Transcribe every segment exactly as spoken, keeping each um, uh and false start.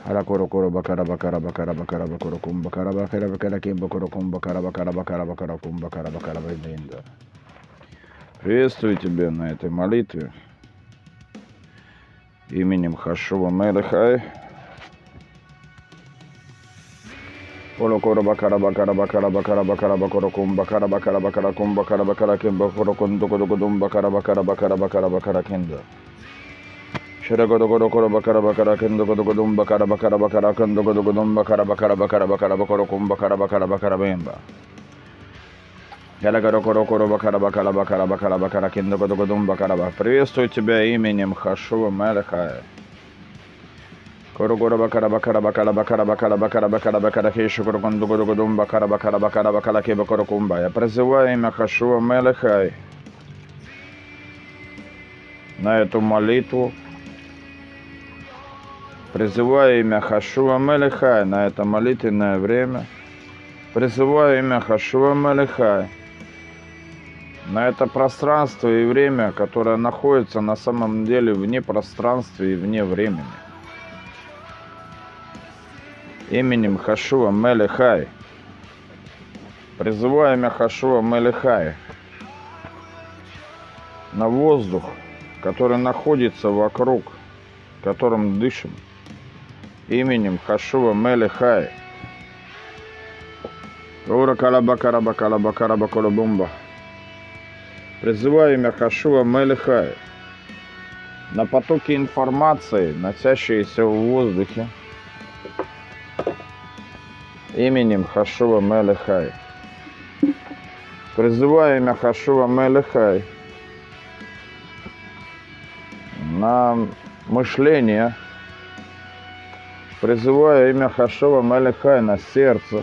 Harakoro koro bakara bakara bakara bakara bakoro kum bakara bakara bakara ким bakoro kum bakара bakара bakара bakара кум bakara bakара бейнда. Приветствую тебя на этой молитве именем Хашува Мелехай. Коло коро бакара бакара бакара бакара бакара бакоро кум бакара бакара бакара кум бакара бакара ким бакоро кун доко доко дум бакара бакара бакара бакара бакара кинда. Шера коро коро коро бакара бакара кинда доко доко дум бакара бакара бакара кун доко доко дум бакара бакара бакара бакара бакоро кум бакара бакара бакара бемба. Яла коро коро коро бакара бакара бакара бакара бакара кинда доко доко дум бакара ба. Приветствую тебя именем Хашува Мелехай. Коро коро бакара бакара бакара бакара бакара бакара бакара бакара хейшу коро кун доко доко дум бакара бакара бакара бакара кеба коро кумба. Я призываю имя Хашува Мелехай на эту молитву. Призываю имя Хашува Мелехай на это молитвенное время. Призываю имя Хашува Мелехай на это пространство и время, которое находится на самом деле вне пространства и вне времени. Именем Хашува Мелехай. Призываю имя Хашува Мелехай на воздух, который находится вокруг, которым дышим. Именем Хашува Мелехай. Ура калаба караба калаба караба колобумба. Призываю имя Хашува Мелехай на потоки информации, носящиеся в воздухе. Именем Хашува Мелехай. Призываю имя Хашува Мелехай на мышление. Призываю имя Хашува Мелехай на сердце.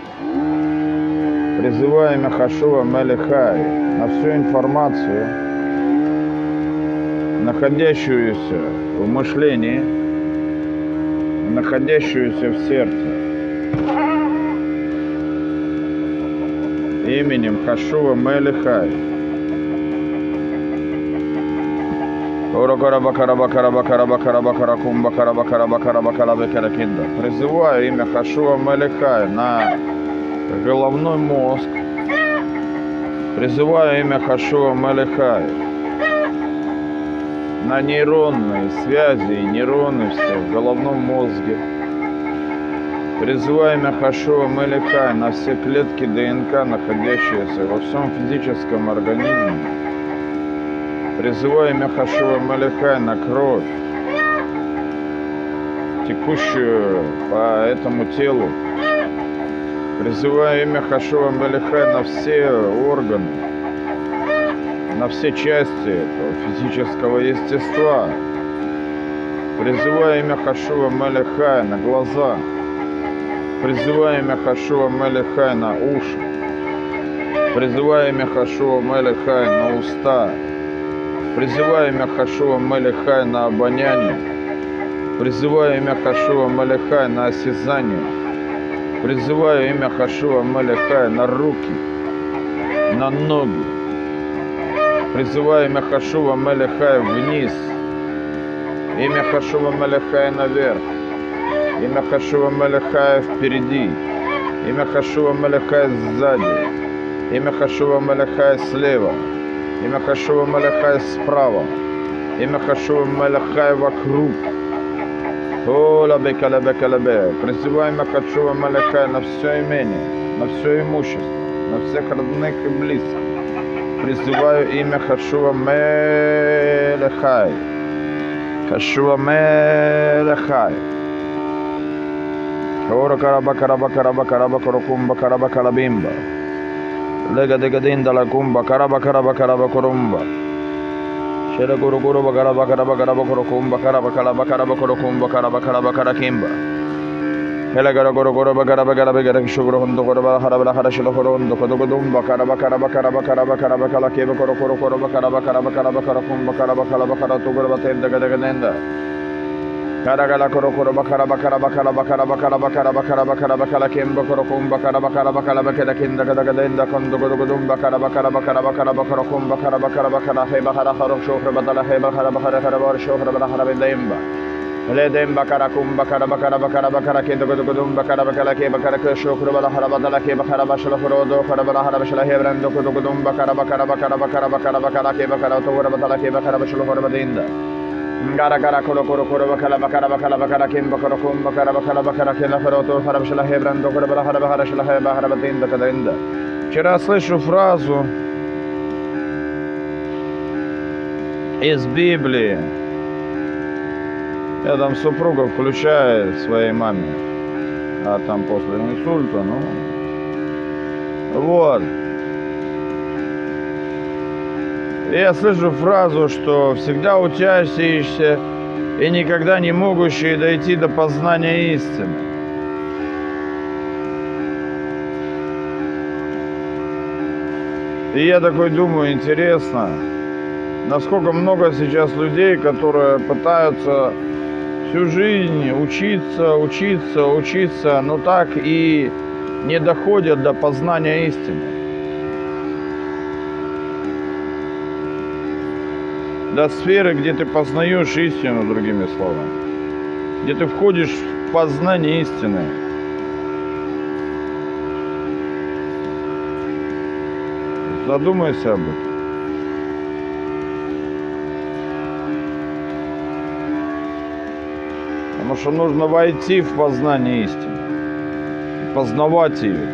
Призываю имя Хашува Мелехай на всю информацию, находящуюся в мышлении, находящуюся в сердце. Именем Хашува Мелехай. Призываю имя Хашува Мелехай на головной мозг. Призываю имя Хашува Мелехай на нейронные связи и нейроны все в головном мозге. Призываю имя Хашува Мелехай на все клетки ДНК, находящиеся во всем физическом организме. Призываю имя Хашува Мелехай на кровь, текущую по этому телу. Призываю имя Хашува Мелехай на все органы, на все части этого физического естества. Призываю имя Хашува Мелехай на глаза. Призываю имя Хашува Мелехай на уши. Призываю имя Хашува Мелехай на уста. Призываю имя Хашува Мелехай на обоняние. Призываю имя Хашува Мелехай на осязание. Призываю имя Хашува Мелехай на руки, на ноги. Призываю имя Хашува Мелехай вниз. Имя Хашува Мелехай наверх. Имя Хашува Мелехай впереди. Имя Хашува Мелехай сзади. Имя Хашува Мелехай слева. Имя Хашува Мелехай справа. Имя Хашува Мелехай вокруг. Призываю имя Хашува Мелехай на все имение, на все имущество, на всех родных и близких. Призываю имя Хашува Мелехай. Хашува Мелехай. Ора караба караба караба караба корокумба караба карабимба. Lega de gadinda la kumba karaba karaba karaba korumba. Shera guru guru bakaraba karaba karaba korokumba karaba karaba karaba korokumba karaba karaba karakimba. Hela garo guru guru bakaraba karaba karaba shuguru hondo koraba haraba harashilo horondo kodogudumba karaba karaba karaba karaba karaba kalakeba koro koro koro bakaraba karaba karaba karakumba karaba karaba karatu gurba tenda gadaganda. Karagala koro koro bakara bakara bakara bakara bakara bakara bakara bakara bakara kemba koro kumba bakara bakara bakara bakara kinda kada kada inda kondo godo godum bakara bakara bakara bakara bakara kumba bakara bakara bakara he bakara haro shohra badala he bakara bakara hara bar shohra badala hara bindimba Ledem bakara kum bakara bakara bakara bakara ke dogo dogo dum bakara bakara ke bakara ke shukru bala haraba dala ke bakara bashla khorodo khara bala haraba shla hebran dogo dogo dum bakara bakara bakara bakara bakara bakara ke bakara to wara dala ke bakara bashla khoroba dinda ngara gara koro koro koro bakara bakara bakara bakara ke bakara kum bakara bakara bakara ke la khorodo khara bashla hebran dogo bala haraba haraba shla heba haraba dinda kada dinda. Вчера слышу фразу из Библии. Я там супруга включает своей маме, а там после инсульта, ну, вот. И я слышу фразу, что всегда учащиеся и никогда не могущие дойти до познания истины. И я такой думаю, интересно, насколько много сейчас людей, которые пытаются всю жизнь учиться, учиться, учиться, но так и не доходят до познания истины. До сферы, где ты познаешь истину, другими словами. Где ты входишь в познание истины. Задумайся об этом. Потому что нужно войти в познание истины, познавать ее.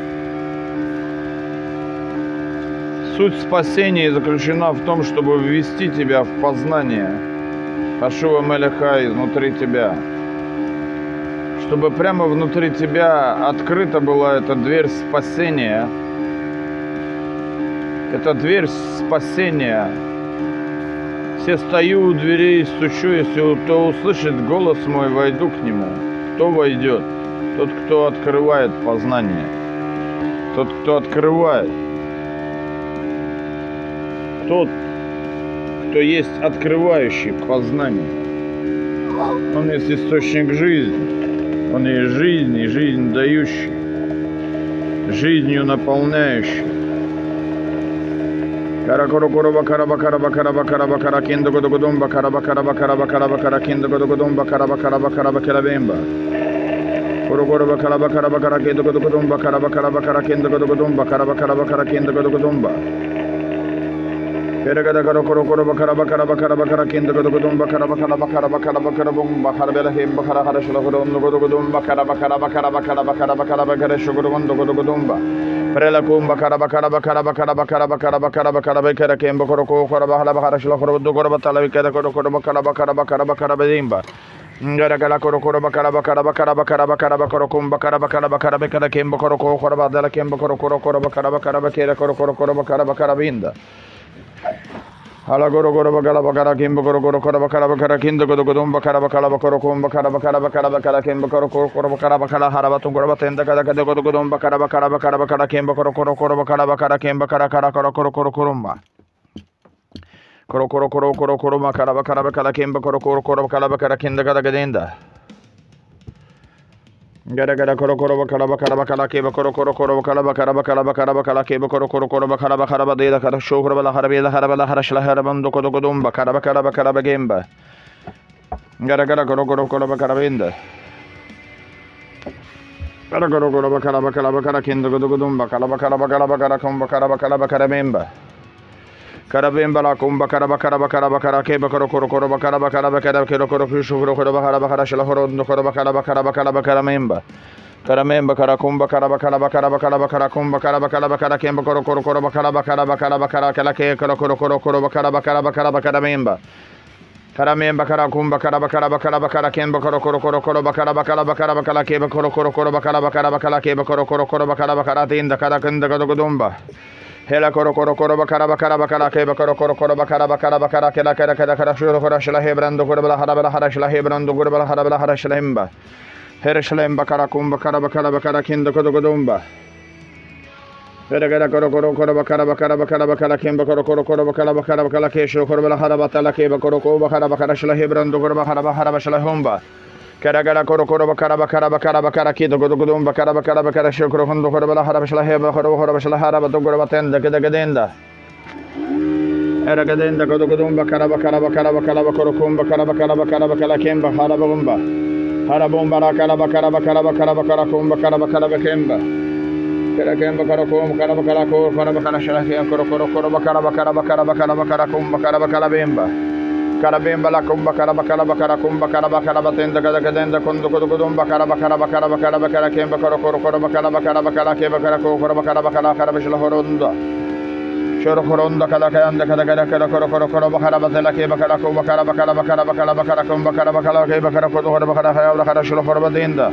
Суть спасения заключена в том, чтобы ввести тебя в познание Хашуа Мелеха изнутри тебя. Чтобы прямо внутри тебя открыта была эта дверь спасения. Эта дверь спасения. Все стою у дверей и стучу, если кто услышит голос мой, войду к нему. Кто войдет? Тот, кто открывает познание. Тот, кто открывает. Тот, кто есть открывающий познание. Он есть источник жизни. Он есть жизнь и жизнь дающий. Жизнью наполняющий. Каракоро короба караба караба караба караба каракинда годогодумба караба караба караба караба каракинда годогодумба караба караба караба карабемба. Корокороба караба караба каракинда годогодумба караба караба каракинда годогодумба караба караба каракинда годогодумба. Перегада корокоро короба караба караба караба каракинда годогодумба караба караба караба караба карабумба харбела химба харахара шлагодумба годогодумба караба караба караба караба караба караба карашогодумба годогодумба. Prelakumba karaba karaba karaba karaba karaba karaba karaba karaba kera kemba koroko koraba halaba harashla korobo koraba talabi kera koroko karaba karaba karaba karaba dimba ngara kala koroko karaba karaba karaba karaba karaba korokumba karaba karaba karaba kera kemba koroko koraba dala kemba koroko koraba karaba karaba kera koroko koraba karaba karabinda hala goro goro bagala bagara kimbo goro goro koraba karaba kara kindo godo godumba karaba karaba korokumba karaba karaba karaba kara kimba koroko koraba karaba kara haraba tungoraba tenda kada kada godo godumba karaba karaba karaba kara kimba koroko koraba karaba kara kimba kara kara koroko koromba koroko koroko koroko koroma karaba karaba kara kimba koroko koraba karaba kara kinda kada gadenda Gara gara koro koro bakara bakara bakara keba koro koro koro bakara bakara bakara bakara bakara keba koro koro koro bakara bakara bakara kara shohra bala hara bela hara bala hara shla hara bando kodo kodum bakara bakara bakara bagemba gara gara koro koro koro bakara benda gara koro koro bakara bakara bakara kendo kodo kodum bakara bakara bakara bakara kom bakara bakara bakara memba Karabemba la kumba karaba karaba karaba karakeba koro koro koro bakara bakara bakara kero koro shohra koro bakara bakara shla horo ndo koro bakara bakara bakara bakara memba Karamemba karakumba karaba karaba karaba karaba karakumba karaba karaba karakemba koro koro koro bakara bakara bakara bakara kalake koro koro koro koro bakara bakara bakara bakara memba Karamemba karakumba karaba karaba karaba karakemba koro koro koro koro bakara bakara bakara bakara keba koro koro koro bakara bakara bakara keba koro koro koro bakara bakara tinda karakenda godumba Hela koro koro koro bakara bakara bakara keba koro koro koro bakara bakara bakara kela kela kela kela shuro koro shla hebrando koro bala hara bala hara shla hebrando koro bala hara bala hara shla hemba Herashlem bakara kumba bakara bakara bakara kinda kodo godumba Hera gara koro koro koro bakara bakara bakara bakara kimba koro koro koro bakara bakara bakara kesho koro bala hara batala keba koro koro bakara bakara shla hebrando koro bala hara bala hara shla homba Kara gara koro koro bakara bakara bakara bakara kinda kodo godumba bakara bakara bakara shlo koro hondo koro bala hara shla heba koro koro shla hara bato koro batenda keda gedenda Eragadenda Godogumba Karaba Karaba Karaba Karaba Korokumba Karaba Karaba Karaba Kalakemba Harabumba Harabumba Karaba Karaba Karaba Karaba Karakumba Karaba Karaba Kemba Karakemba Karakum Karaba Karako Karaba Karashaka Korokoro Koroba Karaba Karaba Karaba Karaba Karakumba Karaba Kalabemba Karabemba la Kumba Karaba Karaba Karakumba Karaba Karaba Tenda Gadagenda Kondo Kodumba Karaba Karaba Karaba Karaba Karakemba Korokoro Koroba Karaba Karaba Karakeba Karako Koroba Karaba Karaba Horonda Shorokoronda Kalakanda Kadagada Karakoro Koroba Karaba Telakeba Karakumba Karaba Karaba Karaba Karaba Karakumba Karaba Karakeba Karakodo Karaba Karasholo Forbadinda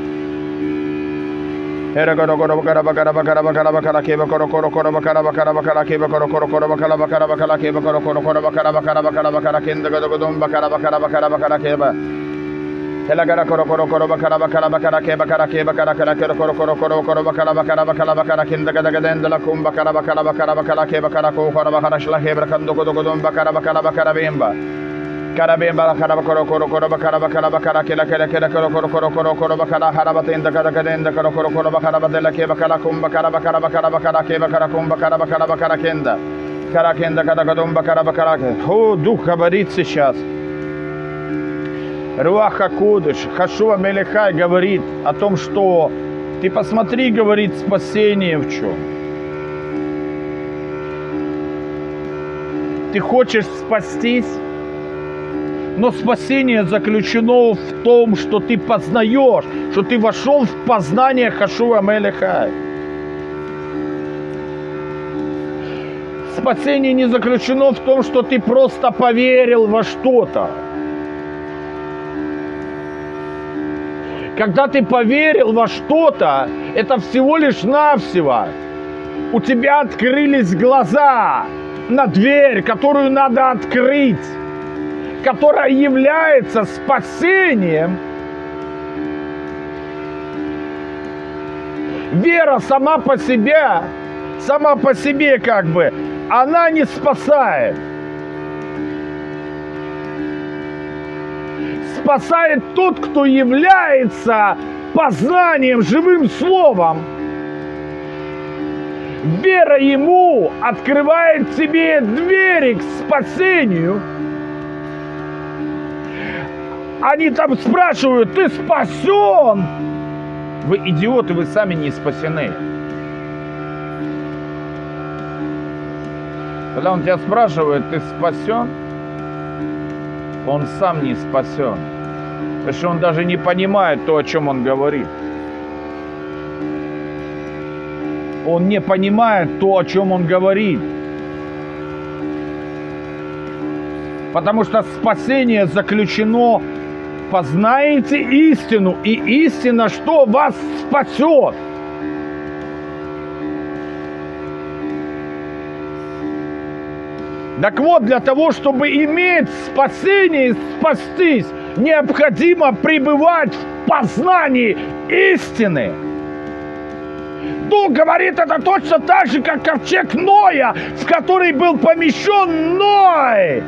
Eragoro Karaba Karaba Karaba Karaba Karakeba Korokoro Koroba Karaba Karaba Karakeba Korokoro Koroba Karaba Karaba Karakeba Korokoro Koroba Karaba Karaba Karaba Karakenda Godogumba Karaba Karaba Karaba Karakeba Helagara Korokoro Koroba Karaba Karaba Karakeba Karakeba Karakara Korokoro Koroba Koroba Karaba Karaba Karaba Karakenda Gadagadenda La Kumba Karaba Karaba Karaba Karakeba Karako Koroba Karashla Hebra Kando Godogumba Karaba Karaba Karabemba Karabemba Karaba Korokoro Koroba Karaba Karaba Karakela Karakela Korokoro Korokoro Koroba Kara Harabatenda Gadagadenda Korokoro Koroba Karaba Della Keba Karakumba Karaba Karaba Karaba Karakeba Karakumba Karaba Karaba Karakenda Каракенда Кадагадумба Карабакараке. О, Дух говорит сейчас. Руаха Кудыш, Хашуа Мелехай говорит о том, что ты посмотри, говорит, спасение в чем. Ты хочешь спастись, но спасение заключено в том, что ты познаешь, что ты вошел в познание Хашуа Мелехай. Спасение не заключено в том, что ты просто поверил во что-то. Когда ты поверил во что-то, это всего лишь навсего. У тебя открылись глаза на дверь, которую надо открыть, которая является спасением. Вера сама по себе, сама по себе как бы, она не спасает. Спасает тот, кто является познанием, живым словом. Вера ему открывает тебе двери к спасению. Они там спрашивают: ты спасен? Вы идиоты, вы сами не спасены. Когда он тебя спрашивает: ты спасен? Он сам не спасен. Потому что он даже не понимает то, о чем он говорит. Он не понимает то, о чем он говорит. Потому что спасение заключено: познаете истину, и истина что? Вас спасет. Так вот, для того, чтобы иметь спасение и спастись, необходимо пребывать в познании истины. Дух говорит это точно так же, как ковчег Ноя, в который был помещен Ной.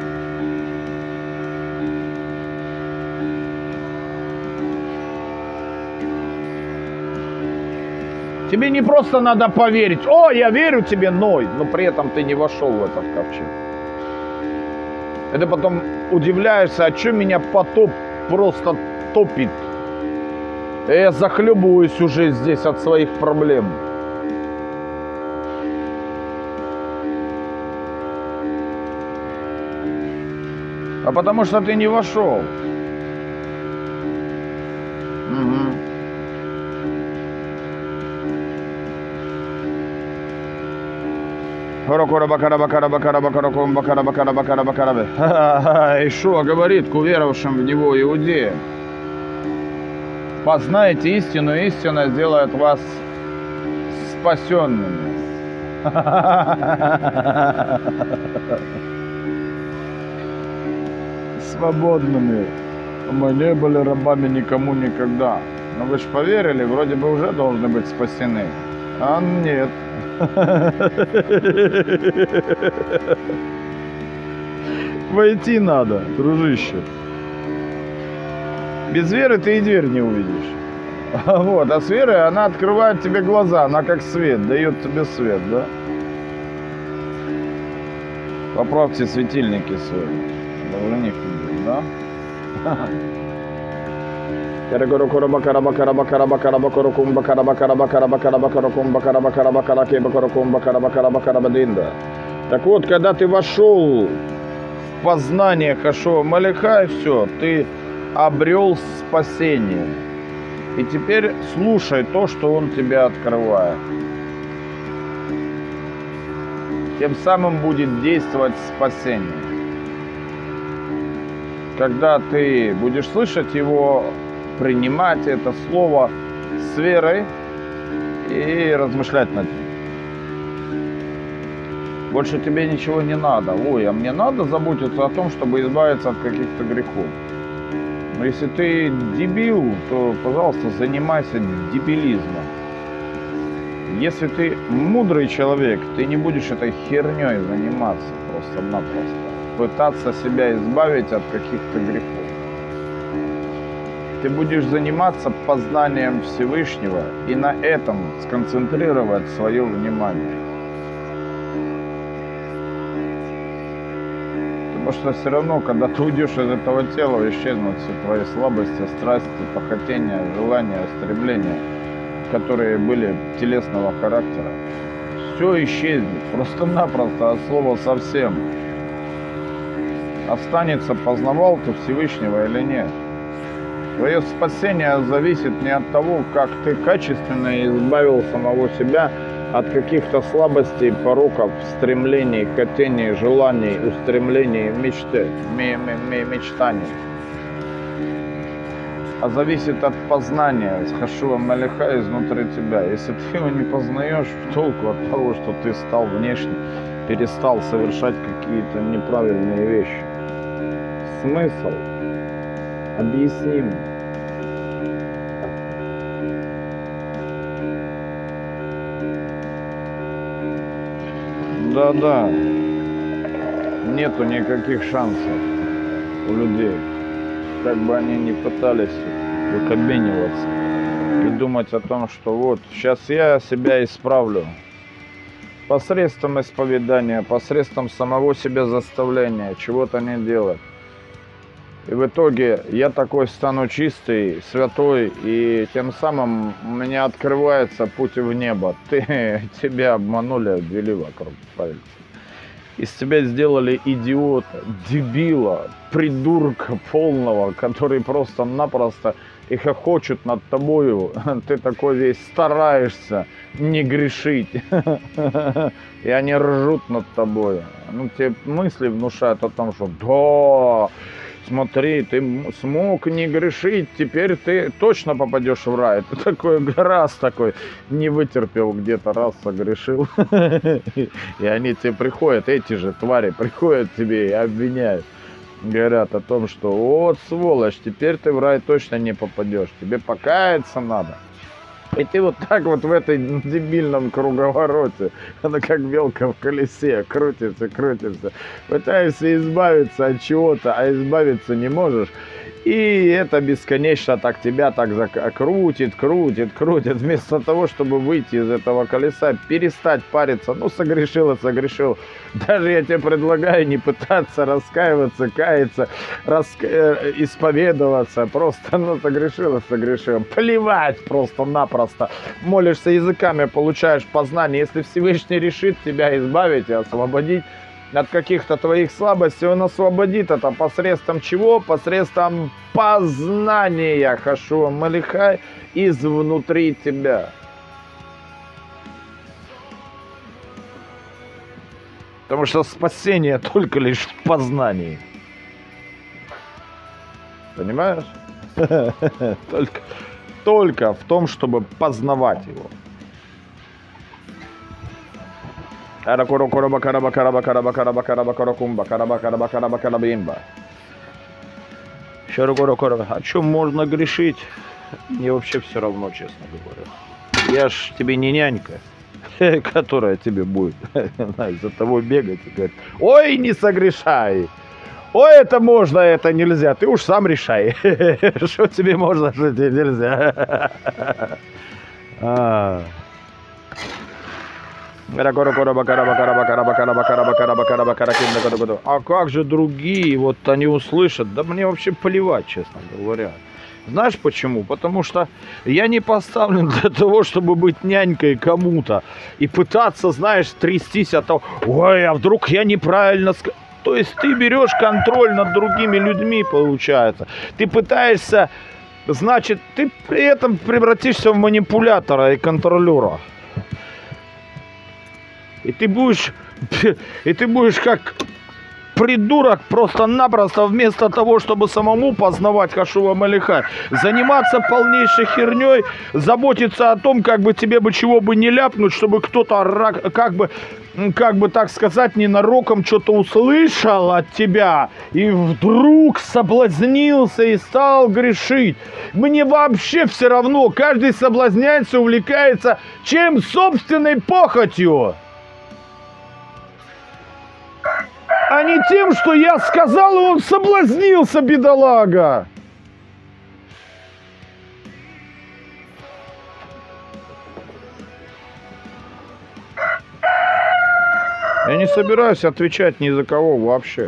Тебе не просто надо поверить: о, я верю тебе, Ной, но при этом ты не вошел в этот ковчег. И ты потом удивляешься, а что меня потоп просто топит? И я захлебываюсь уже здесь от своих проблем. А потому что ты не вошел. Угу. Ишуа говорит к уверовавшим в него иудеям: познайте истину, истина сделает вас спасенными. Свободными. Мы не были рабами никому никогда. Но вы же поверили, вроде бы уже должны быть спасены. А нет. Войти надо, дружище. Без веры ты и дверь не увидишь. Вот, а с верой она открывает тебе глаза, она как свет, дает тебе свет, да? Поправьте светильники свои. Даже них не да? Карагору короба караба караба караба караба корокумба караба караба караба караба корокумба караба караба каракеба корокумба караба караба караба динда. Так вот, когда ты вошел в познание Хашуа Мелихай, все, ты обрел спасение. И теперь слушай то, что он тебе открывает. Тем самым будет действовать спасение. Когда ты будешь слышать его, принимать это слово с верой и размышлять над ним. Больше тебе ничего не надо. Ой, а мне надо заботиться о том, чтобы избавиться от каких-то грехов. Но если ты дебил, то, пожалуйста, занимайся дебилизмом. Если ты мудрый человек, ты не будешь этой херней заниматься просто-напросто. Пытаться себя избавить от каких-то грехов. Ты будешь заниматься познанием Всевышнего и на этом сконцентрировать свое внимание. Потому что все равно, когда ты уйдешь из этого тела, исчезнут все твои слабости, страсти, похотения, желания, стремления, которые были телесного характера. Все исчезнет, просто-напросто, от слова совсем. Останется, познавал ты Всевышнего или нет. Твое спасение зависит не от того, как ты качественно избавил самого себя от каких-то слабостей, пороков, стремлений, хотений, желаний, устремлений, мечты, мечтаний. А зависит от познания Хашуа Мелихай изнутри тебя. Если ты его не познаешь, толку от того, что ты стал внешне, перестал совершать какие-то неправильные вещи. Смысл объясним. Да-да, нету никаких шансов у людей, как бы они ни пытались выкобениваться и думать о том, что вот, сейчас я себя исправлю. Посредством исповедания, посредством самого себя заставления, чего-то не делать. И в итоге я такой стану чистый, святой, и тем самым у меня открывается путь в небо. Ты, тебя обманули, обвели вокруг пальца. Из тебя сделали идиота, дебила, придурка полного, который просто-напросто и хохочут над тобою. Ты такой весь стараешься не грешить. И они ржут над тобой. Ну, тебе мысли внушают о том, что да, смотри, ты смог не грешить, теперь ты точно попадешь в рай. Ты такой раз такой не вытерпел, где-то раз согрешил. И они тебе приходят, эти же твари приходят тебе и обвиняют. Говорят о том, что вот сволочь, теперь ты в рай точно не попадешь, тебе покаяться надо. И ты вот так вот в этой дебильном круговороте, она как белка в колесе, крутится, крутится, пытаешься избавиться от чего-то, а избавиться не можешь. И это бесконечно так тебя так крутит, крутит, крутит. Вместо того, чтобы выйти из этого колеса, перестать париться. Ну, согрешил и согрешил. Даже я тебе предлагаю не пытаться раскаиваться, каяться, раска... исповедоваться. Просто, ну, согрешил и согрешил. Плевать просто-напросто. Молишься языками, получаешь познание. Если Всевышний решит тебя избавить и освободить от каких-то твоих слабостей, он освободит это посредством чего? Посредством познания Хашуа Мелихай изнутри тебя. Потому что спасение только лишь в познании. Понимаешь? Только, только в том, чтобы познавать его. Каракуро короба караба караба караба караба караба каракумба караба караба караба карабимба. Шарокоро короба. О чем можно грешить? Мне вообще все равно, честно говоря. Я ж тебе не нянька, которая тебе будет за тобой бегать и говорить: ой, не согрешай. Ой, это можно, это нельзя. Ты уж сам решай, что тебе можно, что тебе нельзя. А как же другие, вот они услышат? Да мне вообще плевать, честно говоря. Знаешь почему? Потому что я не поставлен для того, чтобы быть нянькой кому-то и пытаться, знаешь, трястись от того, ой, а вдруг я неправильно сказал. То есть ты берешь контроль над другими людьми, получается. Ты пытаешься, значит, ты при этом превратишься в манипулятора и контролера. И ты будешь, и ты будешь как придурок просто-напросто вместо того, чтобы самому познавать Хашува Мелихай, заниматься полнейшей херней, заботиться о том, как бы тебе бы чего бы не ляпнуть, чтобы кто-то как бы, как бы так сказать, ненароком что-то услышал от тебя и вдруг соблазнился и стал грешить. Мне вообще все равно, каждый соблазняется, увлекается чем? Собственной похотью. А не тем, что я сказал, и он соблазнился, бедолага. Я не собираюсь отвечать ни за кого вообще.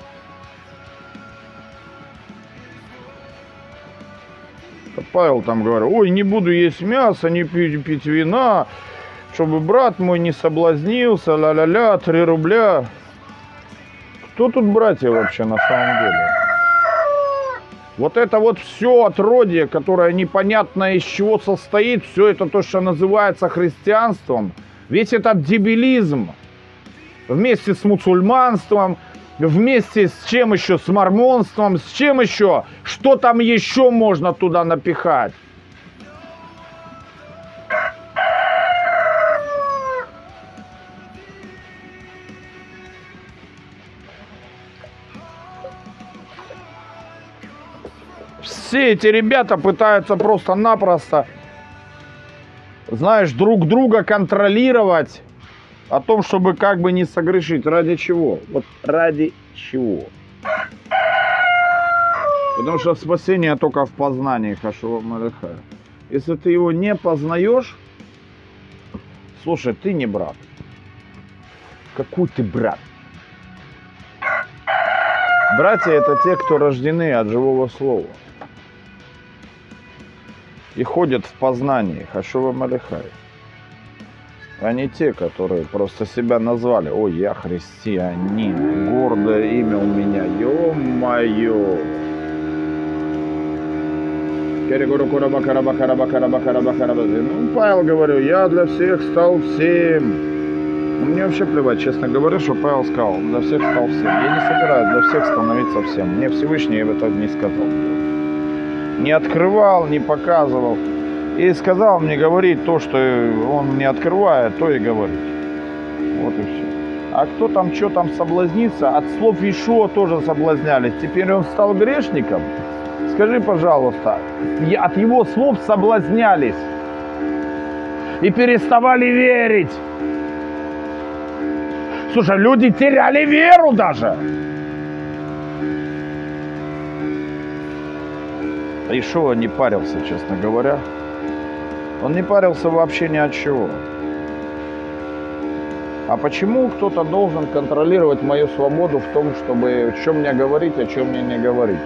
Павел там говорил, ой, не буду есть мясо, не пить, пить вина, чтобы брат мой не соблазнился, ля-ля-ля, три рубля. Кто тут братья вообще на самом деле? Вот это вот все отродье, которое непонятно из чего состоит, все это то, что называется христианством, весь этот дебилизм, вместе с мусульманством, вместе с чем еще, с мормонством, с чем еще, что там еще можно туда напихать? Все эти ребята пытаются просто-напросто, знаешь, друг друга контролировать о том, чтобы как бы не согрешить. Ради чего? Вот ради чего? Потому что спасение только в познании Хашува Мелихая. Если ты его не познаешь, слушай, ты не брат. Какой ты брат? Братья — это те, кто рождены от живого слова и ходят в познании Хашува Мелихая, а не те, которые просто себя назвали, ой, я христианин, гордое имя у меня, ё-моё. Ну, Павел, говорю, я для всех стал всем. Мне вообще плевать, честно говоря, что Павел сказал, для всех стал всем. Я не собираюсь для всех становиться всем. Мне Всевышний об этом не сказал. Не открывал, не показывал. И сказал мне говорить то, что он мне открывает, то и говорить. Вот и все. А кто там, что там соблазнится, от слов Ишуа тоже соблазнялись. Теперь он стал грешником. Скажи, пожалуйста, от его слов соблазнялись и переставали верить. Слушай, люди теряли веру даже. Ишуа не парился, честно говоря. Он не парился вообще ни от чего. А почему кто-то должен контролировать мою свободу в том, чтобы о чем мне говорить, о чем мне не говорить?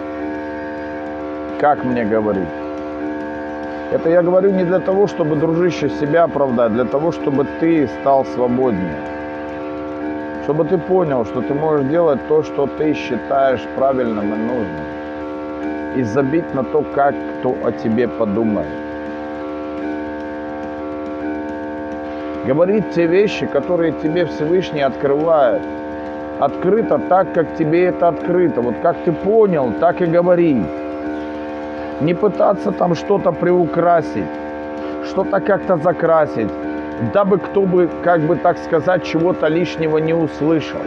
Как мне говорить? Это я говорю не для того, чтобы, дружище, себя оправдать, для того, чтобы ты стал свободнее. Чтобы ты понял, что ты можешь делать то, что ты считаешь правильным и нужным. И забить на то, как кто о тебе подумает. Говорить те вещи, которые тебе Всевышний открывает. Открыто так, как тебе это открыто. Вот как ты понял, так и говори. Не пытаться там что-то приукрасить, что-то как-то закрасить, дабы кто бы, как бы так сказать, чего-то лишнего не услышал.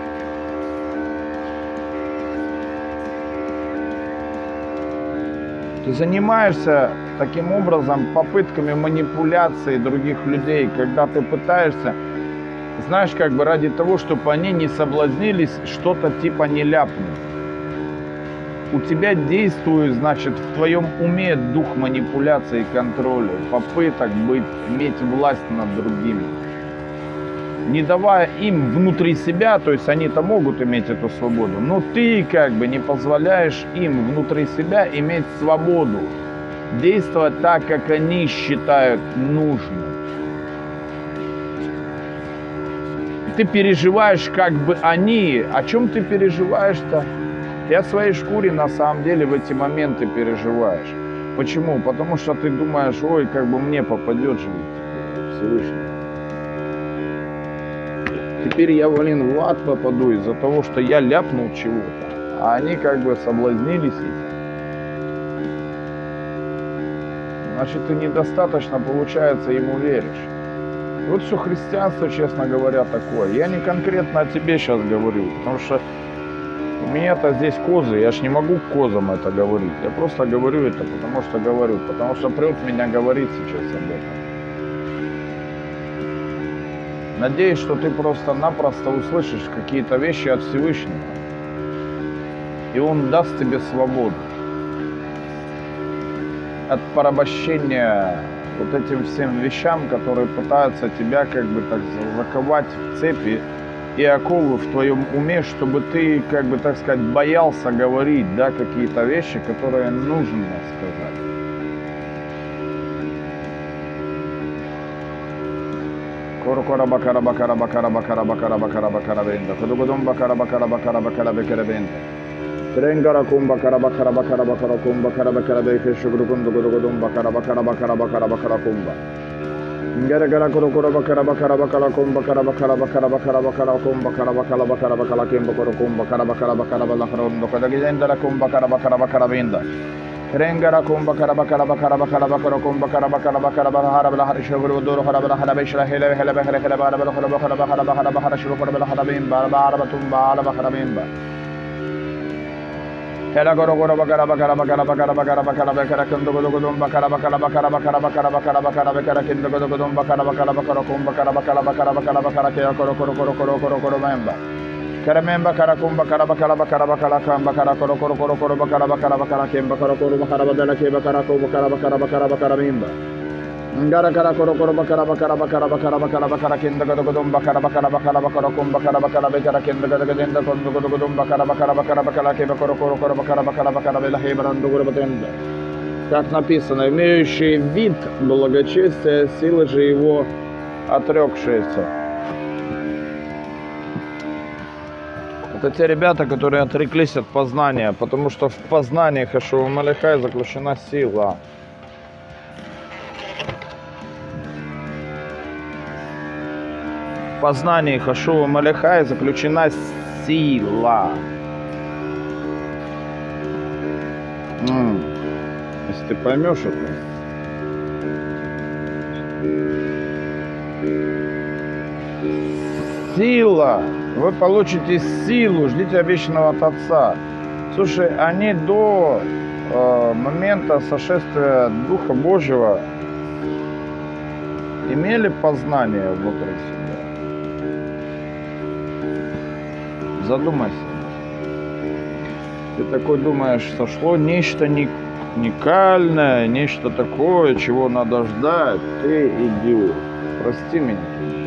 Ты занимаешься таким образом попытками манипуляции других людей, когда ты пытаешься, знаешь, как бы ради того, чтобы они не соблазнились, что-то типа не ляпнуть. У тебя действует, значит, в твоем уме дух манипуляции и контроля, попыток быть, иметь власть над другими. не давая им внутри себя, то есть они-то могут иметь эту свободу, но ты как бы не позволяешь им внутри себя иметь свободу, действовать так, как они считают нужным. Ты переживаешь, как бы они. О чем ты переживаешь-то? Ты о своей шкуре на самом деле в эти моменты переживаешь. Почему? Потому что ты думаешь, ой, как бы мне попадет же Всевышний. Теперь я, блин, в ад попаду из-за того, что я ляпнул чего-то. А они как бы соблазнились этим. Значит, ты недостаточно, получается, ему веришь. Вот все христианство, честно говоря, такое. Я не конкретно о тебе сейчас говорю, потому что у меня-то здесь козы, я ж не могу к козам это говорить. Я просто говорю это, потому что говорю, потому что прет меня говорить сейчас об этом. Надеюсь, что ты просто-напросто услышишь какие-то вещи от Всевышнего, и Он даст тебе свободу от порабощения вот этим всем вещам, которые пытаются тебя как бы так заковать в цепи и оковы в твоем уме, чтобы ты, как бы так сказать, боялся говорить, да, какие-то вещи, которые нужно сказать. Трengara kumba karaba karaba karaba karaba kumba karaba karaba ikeshuguru kundu gudu gudumba karaba karaba karaba karaba karaba kumba. Ngara gara kuru kuru karaba karaba karaba kumba karaba karaba karaba karaba karaba kumba karaba karaba karaba karaba kimba kuru kumba karaba karaba karaba la karundo kada gidendara kumba karaba karaba karaba inda. Trengara kumba karaba karaba karaba karaba kuru kumba karaba karaba karaba haraba la harishuguru duru haraba la haraba ishra hele hele hele hele haraba la haraba haraba haraba haraba harashuru haraba la haraba imba haraba tumba haraba haraba imba. Hela goro goro bakara bakara bakara bakara bakara bakara bakara kendo godo godom bakara bakara bakara bakara bakara bakara bakara bakara kendo godo godom bakara bakara bakara kum bakara bakara bakara bakara bakara kaya koro koro koro koro koro koro memba kara memba kara kum bakara bakara bakara bakara kam bakara koro koro koro koro bakara bakara bakara kem bakara koro bakara badala ke bakara ko bakara bakara bakara bakara memba ngara kara koro koro bakara bakara bakara bakara bakara bakara kendo godo godom bakara bakara bakara bakara kum bakara bakara bakara kendo godo godenda kondo godo godom bakara bakara bakara bakara ke bakara koro koro bakara bakara bakara бела хейбранду гурбатенда. Как написано, имеющий вид благочестия, силы же его отрекшиеся. Это те ребята, которые отреклись от познания, потому что в познании Хашува Малихай заключена сила. В познании Хашува Малихай заключена сила. М-м. Если ты поймешь это. Сила. Вы получите силу. Ждите обещанного от Отца. Слушай, они до э, момента сошествия Духа Божьего имели познание внутри себя. Задумайся. Ты такой думаешь, сошло нечто уникальное, нечто такое, чего надо ждать. Ты идиот. Прости меня.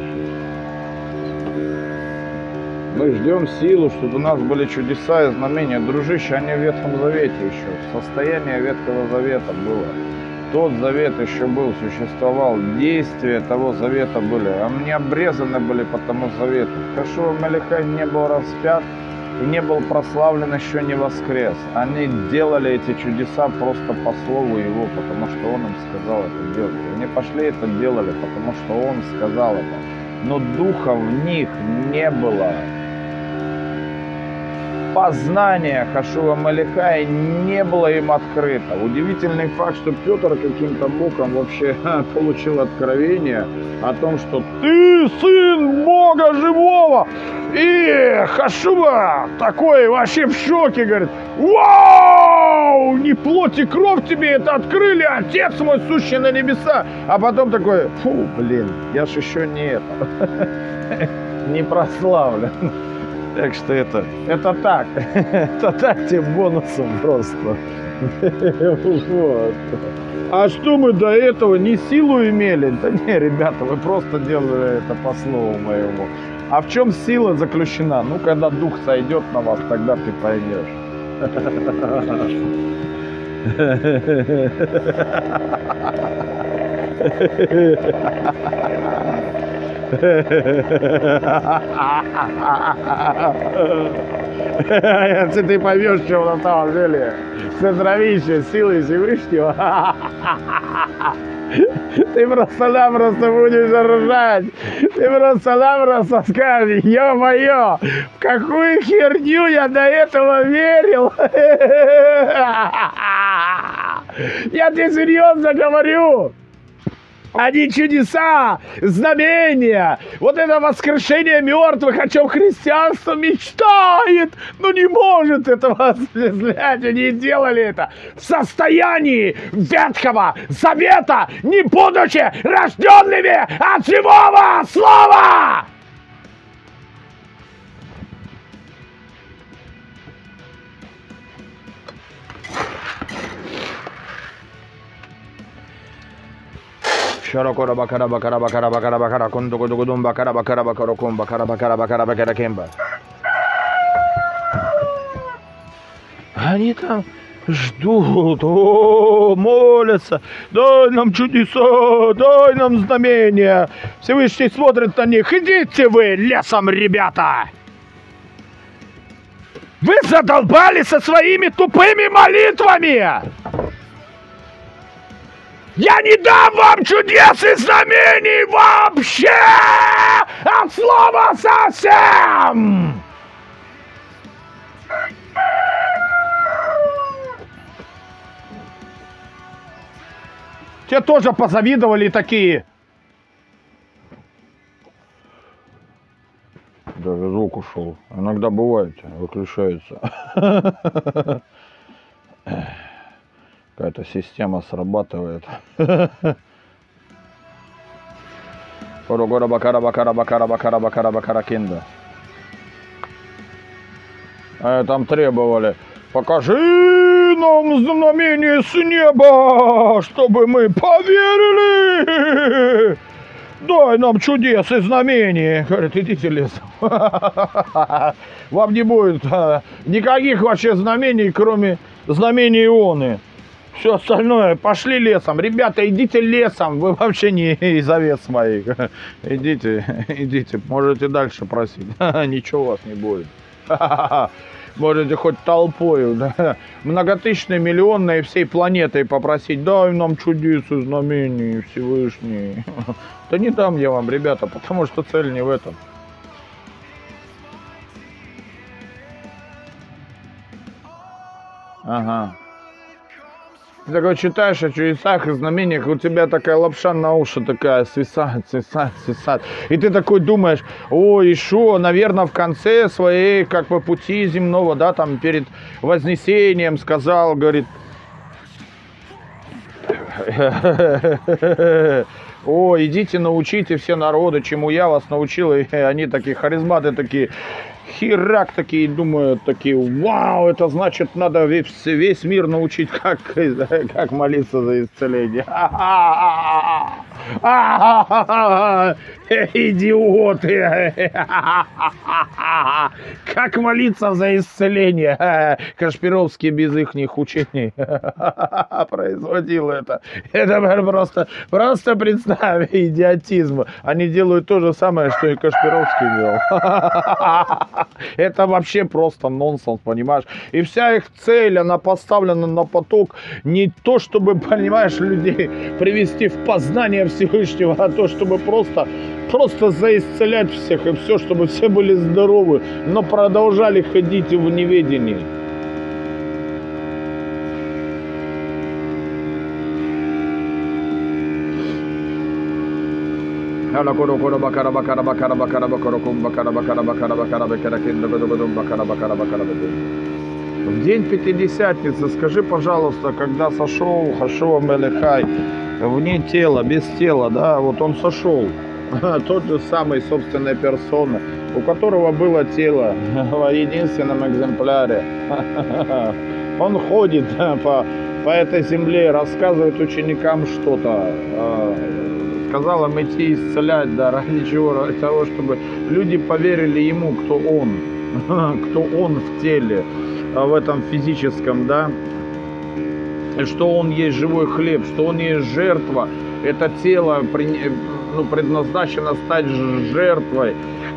Мы ждем силу, чтобы у нас были чудеса и знамения. Дружище, они в Ветхом Завете еще. Состояние Ветхого Завета было. Тот завет еще был, существовал. Действия того завета были. Они обрезаны были по тому завету. Хашува Малихай не был распят и не был прославлен, еще не воскрес. Они делали эти чудеса просто по слову его, потому что он им сказал это делать. Они пошли это делали, потому что он сказал это. Но духа в них не было. Познание Хашува Малихай не было им открыто. Удивительный факт, что Петр каким-то боком вообще получил откровение о том, что ты сын Бога живого. И Хашува такой вообще в шоке, говорит: вау, не плоть и кровь тебе это открыли, Отец мой, сущий на небеса. А потом такой: фу, блин, я ж еще не это, не прославлен. Так что это, это так, это так тебе бонусом просто. Вот. А что мы до этого не силу имели? Да не, ребята, вы просто делали это по слову моему. А в чем сила заключена? Ну, когда дух сойдет на вас, тогда ты поймешь. Если ты поймешь, что на самом деле сотровище силы Всевышнего, ты просто-напросто будешь ржать. Ты просто-напросто скажешь: ё-моё, в какую херню я до этого верил. Я тебе серьезно говорю. Они чудеса, знамения, вот это воскрешение мертвых, о чем христианство мечтает, но не может этого осуществлять. Они делали это в состоянии Ветхого Завета, не будучи рожденными от живого слова. Шарокора бакара бакара бакара бакара бакара кундугудугудум бакара бакара бакарокум бакара бакара бакара бакара кемба. Они там ждут, о, молятся: дай нам чудеса, дай нам знамения. Всевышний смотрит на них: идите вы лесом, ребята. Вы задолбали со своими тупыми молитвами. Я не дам вам чудес и знамений вообще! От слова совсем! Те тоже позавидовали такие. Даже звук ушел. Иногда бывает, выключается. Какая-то система срабатывает. Там требовали: покажи нам знамение с неба, чтобы мы поверили. Дай нам чудес и знамений. Говорит: идите лесом. Вам не будет никаких вообще знамений, кроме знамений Ионы. Все остальное пошли лесом. Ребята, идите лесом. Вы вообще не из овец моих. Идите, идите. Можете дальше просить. Ничего у вас не будет. Можете хоть толпою, да, многотысячной, миллионной всей планетой попросить: дай нам чудес и знамений, Всевышний. Да не дам я вам, ребята, потому что цель не в этом. Ага. Ты такой читаешь о чудесах и знамениях, у тебя такая лапша на уши такая свисает, свисает, свисает. И ты такой думаешь: о, Ишуа, наверное, в конце своей как бы пути земного, да, там перед вознесением сказал, говорит: о, идите научите все народы, чему я вас научил. И они такие харизматы, такие херак, такие думают, такие: вау, это значит, надо весь, весь мир научить, как, как молиться за исцеление. Идиоты! Как молиться за исцеление? Кашпировский без их учений производил это. Это просто, просто представь идиотизм. Они делают то же самое, что и Кашпировский делал. Это вообще просто нонсенс, понимаешь? И вся их цель, она поставлена на поток не то, чтобы, понимаешь, людей привести в познание Всевышнего, а то, чтобы просто, просто заисцелять всех и все, чтобы все были здоровы, но продолжали ходить в неведении. В день Пятидесятницы скажи, пожалуйста, когда сошел Хашуа Мелехай вне тела, без тела, да, вот он сошел, тот же самый собственной персоны, у которого было тело в единственном экземпляре. Он ходит по, по этой земле, рассказывает ученикам что-то. Сказал им идти исцелять, да, ради чего? Ради того, чтобы люди поверили ему, кто он, кто он в теле, в этом физическом, да, и что он есть живой хлеб, что он есть жертва. Это тело ну, предназначено стать жертвой,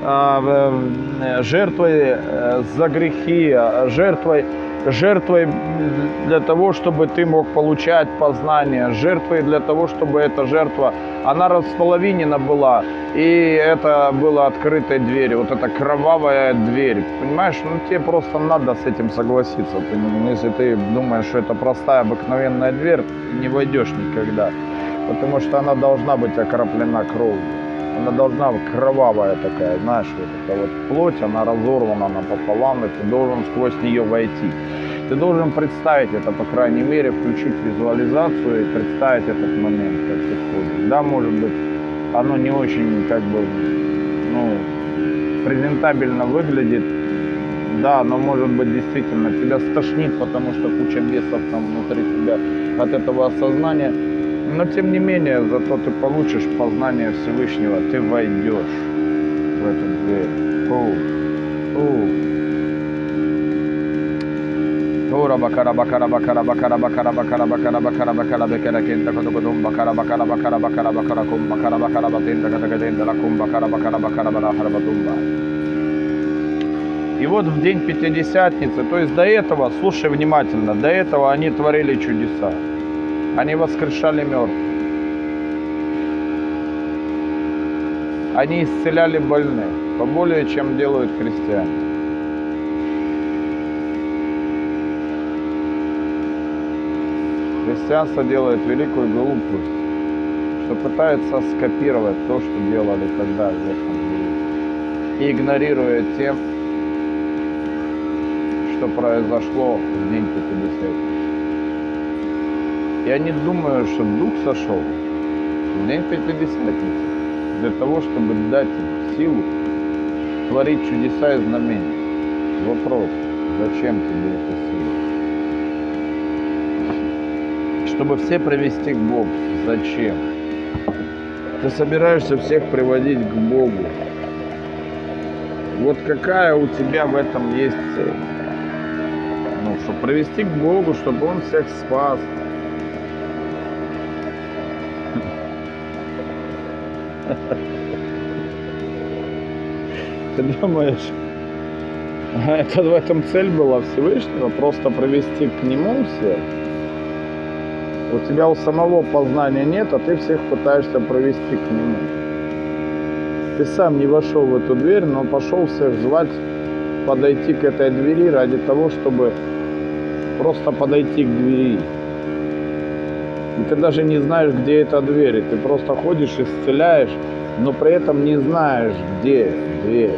жертвой за грехи, жертвой, жертвой для того, чтобы ты мог получать познание, жертвой для того, чтобы эта жертва, она располовинена была, и это было открытой дверью, вот эта кровавая дверь, понимаешь, ну тебе просто надо с этим согласиться, ты, если ты думаешь, что это простая обыкновенная дверь, не войдешь никогда, потому что она должна быть окроплена кровью. Она должна быть кровавая такая, знаешь, вот эта вот плоть, она разорвана напополам, и ты должен сквозь нее войти. Ты должен представить это, по крайней мере, включить визуализацию и представить этот момент, как ты входишь. Да, может быть, оно не очень, как бы, ну, презентабельно выглядит, да, но может быть действительно тебя стошнит, потому что куча бесов там внутри тебя от этого осознания. Но тем не менее, зато ты получишь познание Всевышнего, ты войдешь в эту дверь. Фу. Фу. Ура бакара бакара бакара бакара бакара бакара бакара бакара бакара бакара кента кодокодум бакара бакара бакара бакара бакара кум бакара бакара батинда кадагадинда лакум бакара бакара бакара барахара батумба. И вот в день Пятидесятницы, то есть до этого, слушай внимательно, до этого они творили чудеса. Они воскрешали мертвых. Они исцеляли больных, поболее, чем делают христиане. Христианство делает великую глупость, что пытается скопировать то, что делали тогда в Ветхом Завете, и игнорируя тем, что произошло в день Пятидесятницы. Я не думаю, что Дух сошел в день Пятидесятницы для того, чтобы дать им силу творить чудеса и знамения. Вопрос, зачем тебе эта сила? Чтобы все привести к Богу. Зачем? Ты собираешься всех приводить к Богу. Вот какая у тебя в этом есть цель? Ну, чтобы привести к Богу, чтобы Он всех спас. Ты думаешь, это в этом цель была Всевышнего, просто привести к Нему всех? У тебя у самого познания нет, а ты всех пытаешься провести к Нему. Ты сам не вошел в эту дверь, но пошел всех звать подойти к этой двери ради того, чтобы просто подойти к двери. И ты даже не знаешь, где эта дверь. И ты просто ходишь, исцеляешь, но при этом не знаешь, где дверь.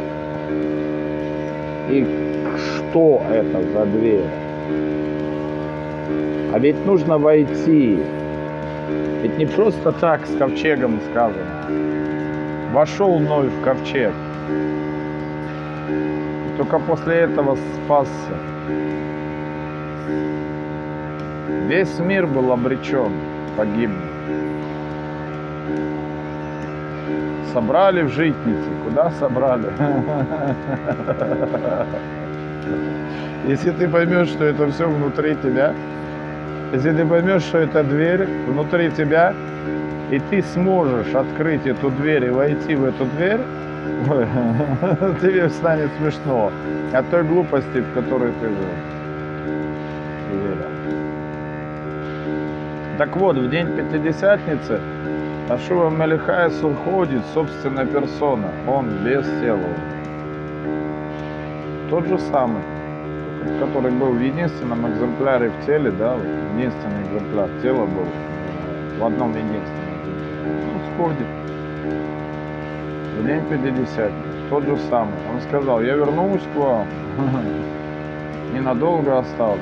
И что это за дверь. А ведь нужно войти. Ведь не просто так с ковчегом сказано. Вошел Ной в ковчег. Только после этого спасся. Весь мир был обречен погибнуть. Собрали в житницы. Куда собрали? Если ты поймешь, что это все внутри тебя, если ты поймешь, что это дверь внутри тебя, и ты сможешь открыть эту дверь и войти в эту дверь, тебе станет смешно от той глупости, в которой ты жил. Так вот, в день Пятидесятницы Ашуа Мелех Хай уходит собственной персоной, он без тела. Тот же самый, который был в единственном экземпляре в теле, да, единственный экземпляр тела был в одном единственном. Он сходит в день Пятидесятницы, тот же самый. Он сказал: я вернусь к вам, ненадолго оставлю.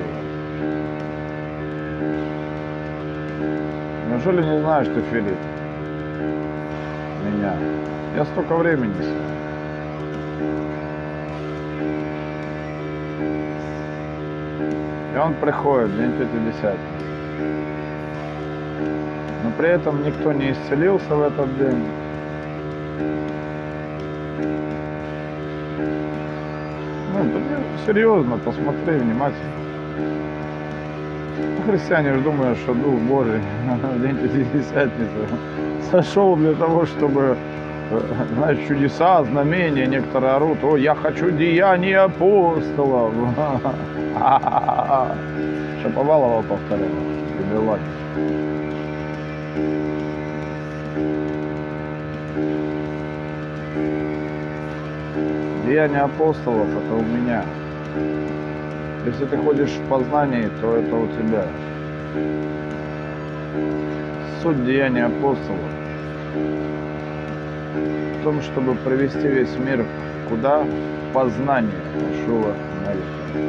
Неужели не знаешь ты, Филипп, меня? Я столько времени. И он приходит в день Пятидесятницы. Но при этом никто не исцелился в этот день. Ну, серьезно, посмотри внимательно. Христиане же думают, что Дух Божий в день Пятидесятницы сошел для того, чтобы, знаешь, чудеса, знамения. Некоторые орут: о, я хочу деяния апостолов. Шаповалова повторяла. Деяния апостолов — это у меня. Если ты ходишь в познании, то это у тебя. Суть деяния апостолов в том, чтобы привести весь мир куда? В познание Иешуа Мелеха.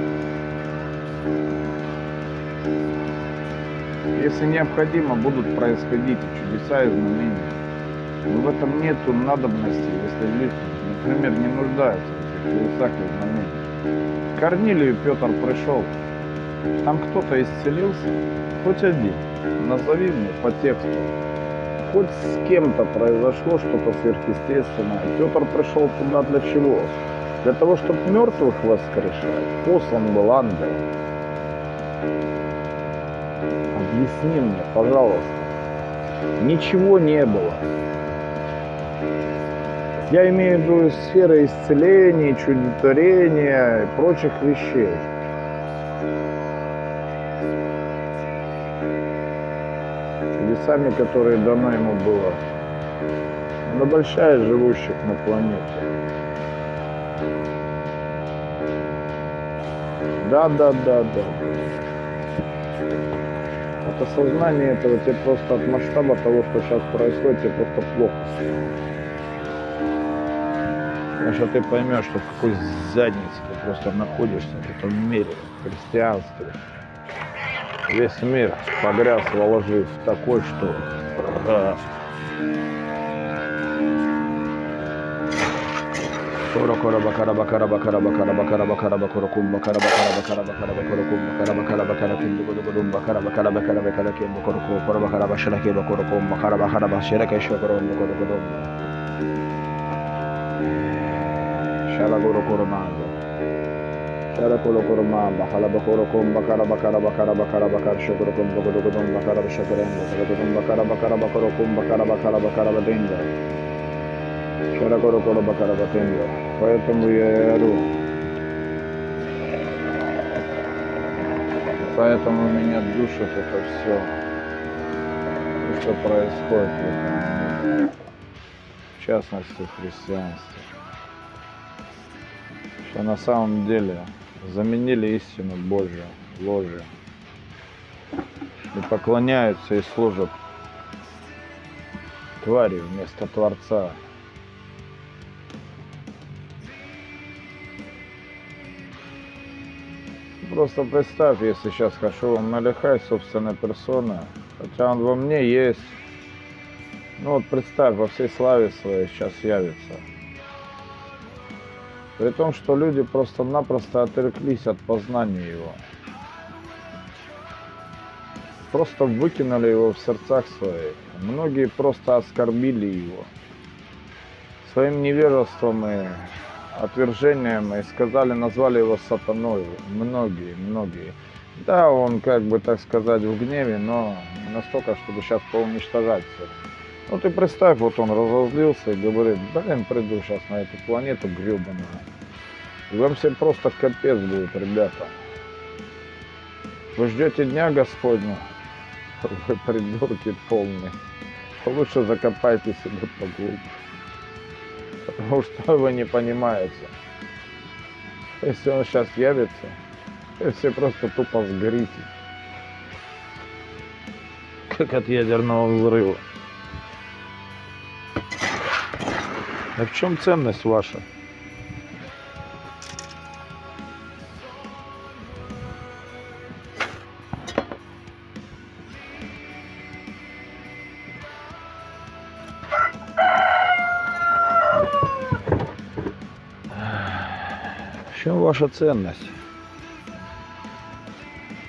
Если необходимо, будут происходить чудеса и знамения. Но в этом нету надобности, если люди, например, не нуждаются в этих чудесах и знамениях. К Корнилию Петр пришел. Там кто-то исцелился? Хоть один. Назови мне по тексту. Хоть с кем-то произошло что-то сверхъестественное. Петр пришел туда для чего? Для того, чтобы мертвых воскрешать. Послан был ангел. Объясни мне, пожалуйста. Ничего не было. Я имею в виду сферы исцеления, чудотворения и прочих вещей. Чудесами, которые дано ему было. Она большая из живущих на планете. Да, да, да, да. От осознания этого тебе просто от масштаба того, что сейчас происходит, тебе просто плохо. Потому что ты поймешь, что в какой заднице ты просто находишься в этом мире, в христианстве. Весь мир погряз во лжи в такой, что... Да. Shalagoro Koromanda. Shalakolo Koromamba, Halabakorokom, Bakara Bakara Bakara Bakara Bakar, Shokorokom, Bogodom, Bakara Shakarenda, Shalakon Bakara Bakara Bakorokum, Bakara Bakara Bakara Batinda. Shalakoro Bakara Batinda. Поэтому я и ору. Поэтому меня душит это все, что происходит в этом мире. В частности в христианстве. Что на самом деле заменили истину Божию ложью и поклоняются и служат твари вместо Творца. Просто представь, если сейчас Иешуа Мелеха собственной персоной, хотя он во мне есть, ну вот представь, во всей славе своей сейчас явится. При том, что люди просто-напросто отреклись от познания его. Просто выкинули его в сердцах своих. Многие просто оскорбили его своим невежеством и отвержением, и сказали, назвали его сатаной. Многие, многие. Да, он, как бы так сказать, в гневе, но не настолько, чтобы сейчас поуничтожать все. Ну ты представь, вот он разозлился и говорит: блин, приду сейчас на эту планету гребаную. И вам всем просто капец будет, ребята. Вы ждете дня Господня? Вы придурки полные. Лучше закопайте себе поглубже. Потому что вы не понимаете. Если он сейчас явится, вы все просто тупо сгорите. Как от ядерного взрыва. А в чем ценность ваша? В чем ваша ценность?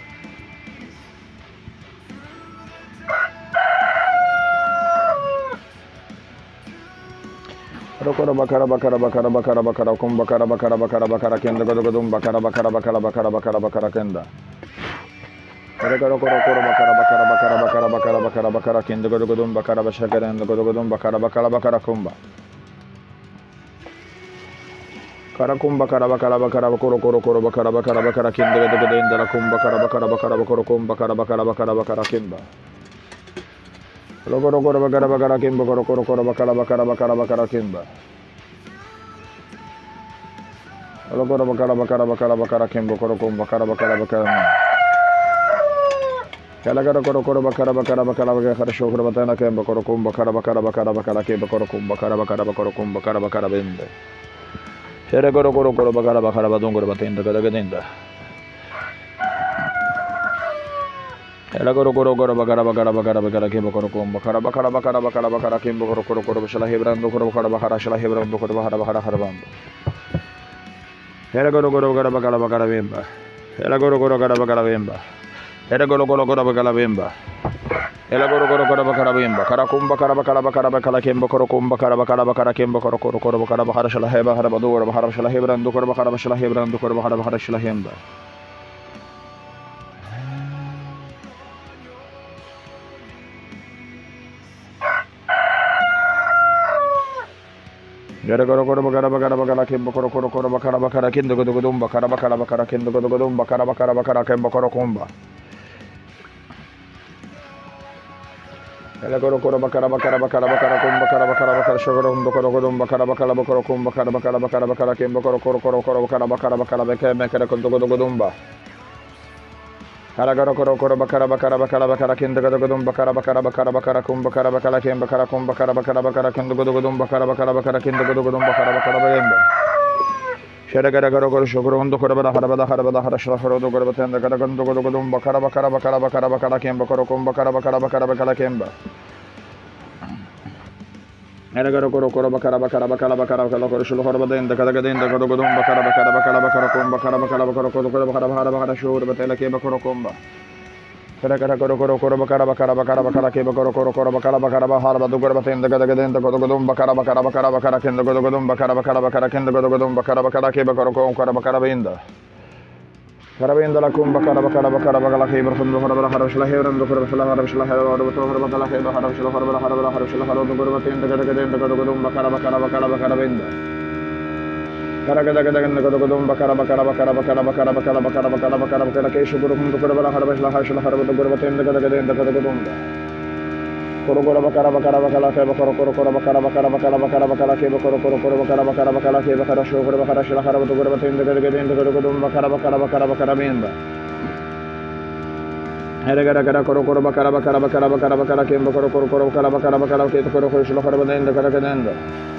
Rokoro bakara bakara bakara bakara bakara kum bakara bakara bakara bakara kenda godo godum bakara bakara bakara bakara bakara bakara kenda. Rokoro koro koro bakara bakara bakara bakara bakara bakara bakara kenda godo godum bakara bashakara kenda godo godum bakara bakara bakara kumba. Kara kumba kara bakara bakara bakoro koro koro bakara bakara bakara kenda godo godo indala kumba kara bakara bakara bakoro kumba kara bakara bakara bakara kimba. Rokoro koro bakara bakara kimba koro koro koro bakara bakara bakara bakara kimba. Rokoro bakara bakara bakara bakara kimba koro kumba kara bakara bakara. Kala kara koro koro bakara bakara bakara bakara shokro batana kimba koro kumba kara bakara bakara bakara kimba koro kumba kara bakara bakara kumba kara bakara bende. Shere koro koro koro bakara bakara badungor batenda kada gadenda. Ela koro koro koro bakara bakara bakara bakara kimba koro kumba kara bakara bakara bakara bakara kimba koro koro koro bashala hebrando koro bakara bakara shala hebrando koro bakara bakara harbando. Ela koro koro bakara bakara bakara bemba. Ela koro koro bakara bakara bemba. Ela koro koro koro bakara bemba. Ela koro koro koro bakara bemba. Kara kumba kara bakara bakara bakara kimba koro kumba kara bakara bakara kimba koro koro koro bakara bakara shala heba harbando koro bakara shala hebrando koro bakara bashala hebrando koro bakara bakara shala hemba. Gara gara koro bakara bakara bakara kimba koro koro koro bakara bakara kinda godo godum bakara bakara bakara kinda godo godum bakara bakara bakara kimba koro kumba. Ela koro koro bakara bakara bakara bakara kumba bakara bakara bakara shogorum bakara godum bakara bakara bakara kumba bakara bakara bakara bakara kimba koro koro koro koro bakara bakara bakara bakara bakara kinda godo godum ba. Kara koro koro koro bakara bakara bakara bakara kinda godo godum bakara bakara bakara bakara kumba bakara bakara kimba bakara kumba bakara bakara bakara kinda godo godum bakara bakara bakara kinda godo godum bakara bakara bakara. Shara kara koro koro shogorum do koro bada hara bada hara bada hara shara koro do koro batenda kara godo godo godum bakara bakara bakara bakara bakara kimba koro kumba bakara bakara bakara bakara kimba. Ela koro koro koro bakara bakara bakara bakara bakara koro sholo koro batenda kara gadenda godo godum bakara bakara bakara bakara kumba bakara bakara bakara koro koro bakara hara bakara shoro batela kimba koro kumba. Kara kara koro koro koro bakara bakara bakara bakara kimba koro koro koro bakara bakara hara badu koro batenda kara gadenda godo godum bakara bakara bakara bakara kinda godo godum bakara bakara bakara kinda godo godum bakara bakara kimba koro koro bakara binda. Karabinda la kumba kara bakara bakara bakara kimba koro koro hara shla hebran do koro shla hara shla hara do koro bakara kimba hara shla hara hara hara shla hara do koro batenda kara gadenda godo godum bakara bakara bakara bakara binda. Kara kara kara kara godo godum bakara bakara bakara bakara bakara bakara bakara bakara bakara bakara kesho koro kumba koro bakara hara shla hara shla hara do koro batenda kara gadenda godo godum. Koro koro bakara bakara bakara kimba koro koro koro bakara bakara bakara bakara bakara kimba koro koro koro bakara bakara bakara kimba hara shlo koro bakara shla hara do koro batenda kara gadenda godo godum bakara bakara bakara bakara binda. Hera gara gara koro koro bakara bakara bakara bakara bakara kimba koro koro koro bakara bakara bakara kimba koro koro shlo koro batenda kara gadenda.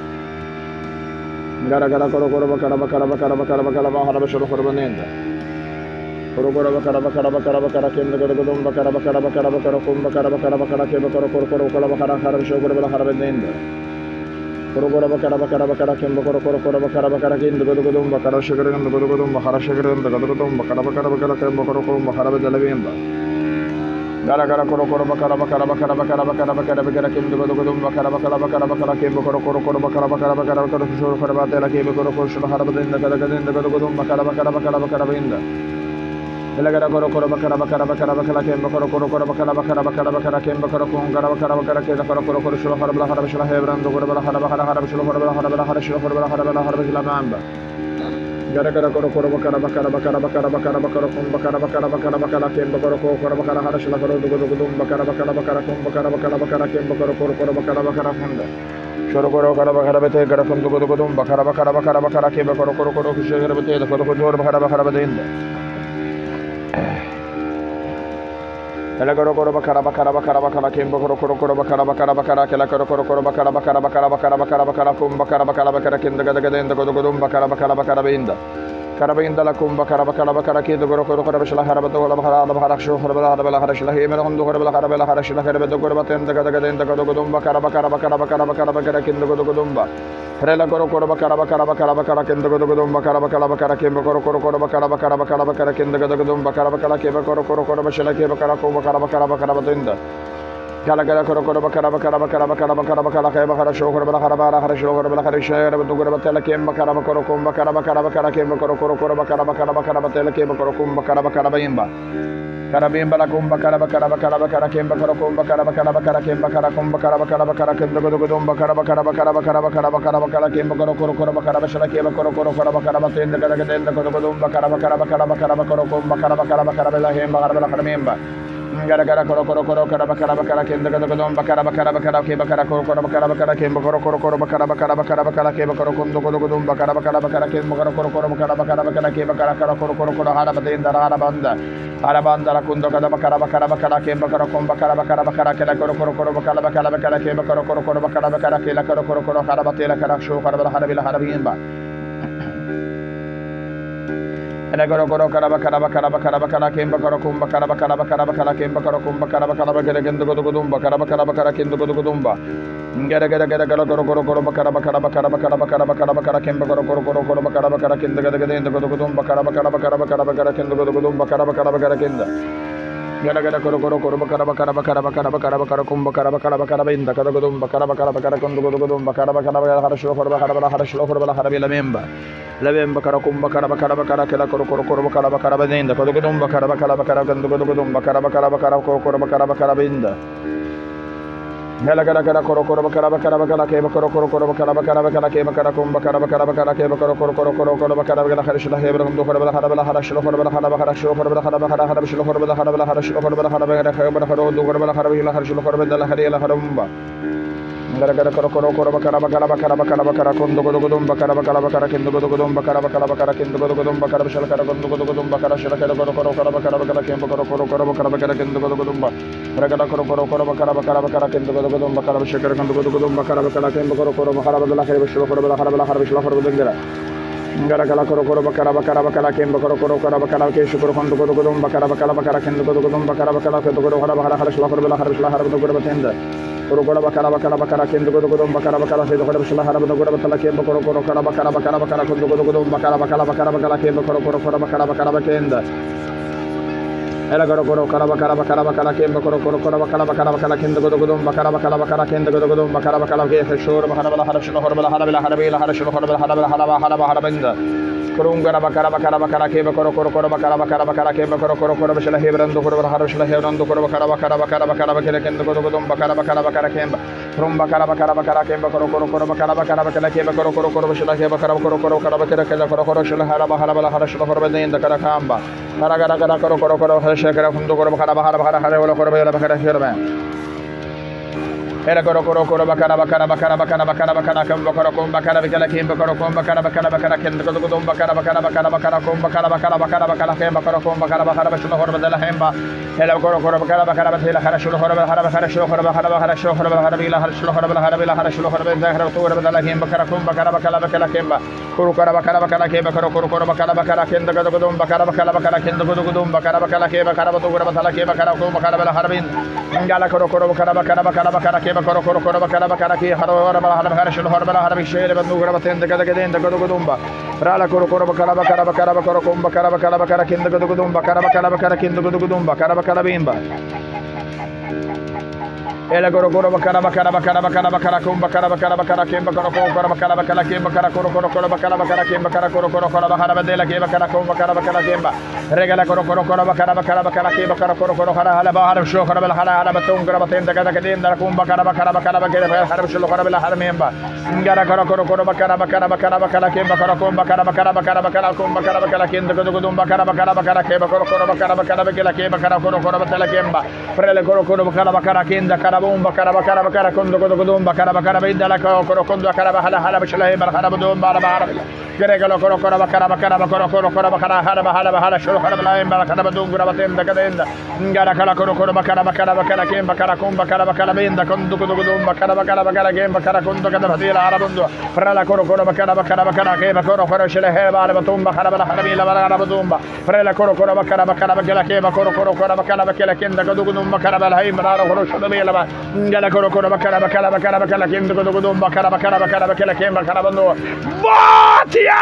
Gara gara koro koro bakara bakara bakara bakara bakara hara shlo koro batenda. Koro koro bakara bakara bakara bakara kimba godo godum bakara bakara bakara bakara kumba bakara bakara bakara kimba koro koro koro koro bakara hara shlo koro bakara batenda. Koro koro bakara bakara bakara kimba koro koro koro bakara bakara kimba godo godum bakara shlo koro godo godum bakara shlo koro godo godum bakara bakara bakara kimba koro koro bakara batela bimba. Gara gara koro koro bakara bakara bakara bakara bakara bakara bakara kimba godo godum bakara bakara bakara bakara kimba koro koro koro bakara bakara bakara bakara shlo koro batela kimba koro koro shlo hara batenda kara gadenda godo godum bakara bakara bakara bakara binda. Ela gara koro koro bakara bakara bakara bakara kimba koro koro koro bakara bakara bakara bakara kimba koro koro gara bakara bakara kimba koro koro koro shlo hara bala hara shlo hebran do koro bala hara hara hara shlo koro bala hara bala hara shlo koro bala hara bala hara shlo gamba. Gara gara koro koro bakara bakara bakara bakara bakara bakara kumba bakara bakara bakara bakara kimba koro koro koro bakara hara shlo koro do godo godum bakara bakara bakara kumba bakara bakara bakara kimba koro koro koro bakara bakara handa. Shoro koro koro bakara bete gara kumba godo godum bakara bakara bakara bakara kimba koro koro koro shlo bete koro koro bakara bakara batenda. Ela koro koro bakara bakara bakara bakara kimba koro koro koro bakara bakara bakara kela koro koro koro bakara bakara bakara bakara bakara bakara kumba bakara bakara bakara kinda gada gadenda godo godum bakara bakara bakara binda. Kara binda la kumba bakara bakara bakara kinda koro koro koro shla hara bado bakara bakara shlo hara bala hara bala shla himel godo koro bala hara bala hara shla hara bado koro batenda gada gadenda godo godum bakara bakara bakara bakara bakara bakara kinda godo godum ba. Rela koro koro bakara bakara bakara bakara kinda godo godum bakara bakara bakara kimba koro koro koro bakara bakara bakara bakara kinda godo godum bakara bakara kimba koro koro koro shla kimba bakara ko bakara bakara bakara batenda. Kala kala koro koro bakara bakara bakara bakara bakara bakara kaya bakara show koro bakara bakara bakara show koro bakara share betu koro batela kem bakara bakara kum bakara bakara bakara kem bakara koro koro bakara bakara bakara batela kem bakara kum bakara bakara bayimba karabimba la kum bakara bakara bakara bakara kem bakara kum bakara bakara bakara kem bakara kum bakara bakara bakara kem dogo dogo bakara bakara bakara bakara bakara bakara bakara kem bakara koro koro bakara bashala kem bakara koro koro bakara batenda kada kada enda dogo dogo bakara bakara bakara bakara bakara kum bakara bakara bakara bela hem bakara bela karabimba gara gara koro koro koro kara bakara bakara kenda kada kada bakara bakara bakara ke bakara koro koro bakara bakara ke bakara koro koro bakara bakara bakara bakara ke bakara kondo kondo kondo bakara bakara bakara ke bakara koro koro bakara bakara bakara ke bakara kara koro koro koro hara batenda hara banda hara banda la kondo kada bakara bakara bakara ke bakara kom bakara bakara bakara ke la koro koro koro bakara bakara bakara ke bakara koro koro bakara bakara ke la koro koro koro hara batela kara sho hara hara bila hara bimba Ena goro goro kara bakara bakara bakara bakara kemba goro kumba kara bakara bakara bakara kemba goro kumba kara bakara bakara kendo godo godumba kara bakara bakara kendo godo godumba ngara gara gara gara goro goro goro bakara bakara bakara bakara bakara bakara bakara kemba goro goro goro goro bakara bakara kendo godo godo godo godumba kara bakara bakara bakara bakara kendo godo godumba kara bakara bakara kendo gara gara goro goro goro bakara bakara bakara bakara bakara bakara kumba kara bakara bakara binda godo godumba kara bakara bakara kendo godo godumba kara bakara bakara hara shlo hara hara hara shlo hara hara bila memba Leben bakara kum bakara bakara bakara kela koro koro koro bakara bakara binda kodo godum bakara bakara bakara gando godo godum bakara bakara bakara koro koro bakara bakara binda Nela gara gara koro koro bakara bakara bakara ke bakara koro koro bakara bakara bakara ke bakara kum bakara bakara bakara ke bakara koro koro koro koro bakara bakara hara shlo hebra gando koro bakara bakara hara shlo hara hara hara shlo hara hara hara hara shlo hara hara hara shlo hara hara hara hebra hara do koro bakara hara shlo hara dala hara hara mumba gara gara koro koro koro bakara bakara bakara bakara bakara kondo godo godum bakara bakara bakara kendo godo godum bakara bakara bakara kendo godo godum bakara bishal kara kondo godo godum bakara shal kara koro koro koro bakara bakara kembo koro koro koro bakara bakara kendo godo godum bakara gara koro koro koro bakara bakara bakara kendo godo godum bakara bishal kara kondo godo godum bakara bakara kembo koro koro bakara badala kare bishal koro badala kare badala kare bishal koro godengera gara gara koro koro bakara bakara bakara kembo koro koro koro bakara ke shukro kondo godo godum bakara bakara bakara kendo godo godum bakara bakara kendo godo koro bakara kare shal koro badala kare bishal kare godo batenda Koro koro bakara bakara bakara kendo godo godo bakara bakara kendo godo bishla hara godo godo batala kembo koro koro koro bakara bakara bakara kendo godo godo bakara bakara bakara bakara kembo koro koro koro bakara bakara bakenda Ela koro koro koro bakara bakara bakara kembo koro koro koro bakara bakara bakara kendo godo godo bakara bakara bakara kendo godo godo bakara bakara ke shor bakara bala hara shlo hara bala hara bala hara bala hara shlo hara bala hara bala hara hara hara benda Kurungara bakara bakara bakara kembo koro koro koro bakara bakara bakara kembo koro koro koro bishla hebrando koro bala hara shlo hebrando koro bakara bakara bakara bakara bakara kendo godo godo bakara bakara bakara kembo Rum bakara bakara bakara kembo koro koro koro bakara bakara bakara kembo koro koro koro bishla kembo koro koro koro koro bakara kendo koro koro shlo hara hara bala hara shlo hara benda kara kamba Kara kara kara koro koro koro hara shakara kundo koro bakara bakara bakara hara wala koro bala bakara herba Ela koro koro koro bakara bakara bakara bakara bakara bakara kembo koro koro bakara bakara kembo koro koro bakara bakara bakara kendo koro koro bakara bakara bakara bakara koro bakara bakara bakara bakara kembo koro koro bakara bakara bashlo hor badala hemba Ela koro koro bakara bakara bakara hara shlo hor hara bakara shlo hor hara bakara shlo hor hara bila hara shlo hor hara bila hara shlo hor badala hara to badala hemba kara koro bakara bakara bakara kemba koro koro bakara bakara kembo koro koro koro bakara bakara kendo koro koro bakara bakara bakara kendo koro koro bakara bakara kemba kara to badala kemba kara koro bakara bala hara bin ngala koro koro bakara bakara bakara bakara kemba koro koro koro bakara bakara ki hara hara bala hara hara shlo hor bala hara bishele bandu gora batenda kada kada enda koro godumba rala koro koro bakara bakara bakara bakara koro bakara bakara bakara kendo koro godumba bakara bakara bakara kendo koro godumba bakara bakara bimba Ela koro koro bakara bakara bakara bakara bakara kum bakara bakara bakara kemba koro koro koro bakara bakara kemba kara koro koro koro bakara bakara kemba kara koro koro koro bakara badela kemba kara kum bakara bakara kemba regala koro koro koro bakara bakara bakara kemba kara koro koro hara hala bahar sho hara bala hara hala batung gara batenda kada kada enda kum bakara bakara bakara bakara hara sho hara bala hara memba ngara koro koro koro bakara bakara bakara bakara kemba koro kum bakara bakara bakara bakara kum bakara bakara kenda godo godo bakara bakara bakara kemba koro koro bakara bakara bakara kemba kara koro koro batela kemba prele koro koro bakara bakara kenda kara bomba kara bakara bakara kondo kondo kondo bakara bakara bidala koro kondo bakara hala hala bishlahi barhara bodum bara bara geregalo koro koro bakara bakara koro koro koro bakara hala hala hala shul hala bala bakara bodum gura batenda kadenda ngara kala koro koro bakara bakara bakara kem bakara kum bakara bakara benda kondo kondo kondo bakara bakara bakara kem bakara kondo kada batila arabundo prala koro koro bakara bakara bakara kem koro koro shlahi bara bodum bakara bala hala bila bara bodum prala koro koro bakara bakara bakara kem koro koro koro bakara bakara kenda kondo kondo bakara bala hay bara koro shul bila ngala koro koro bakara bakara bakara bakara kendo kondo kondo bakara bakara bakara bakara kem bakara bondo Botia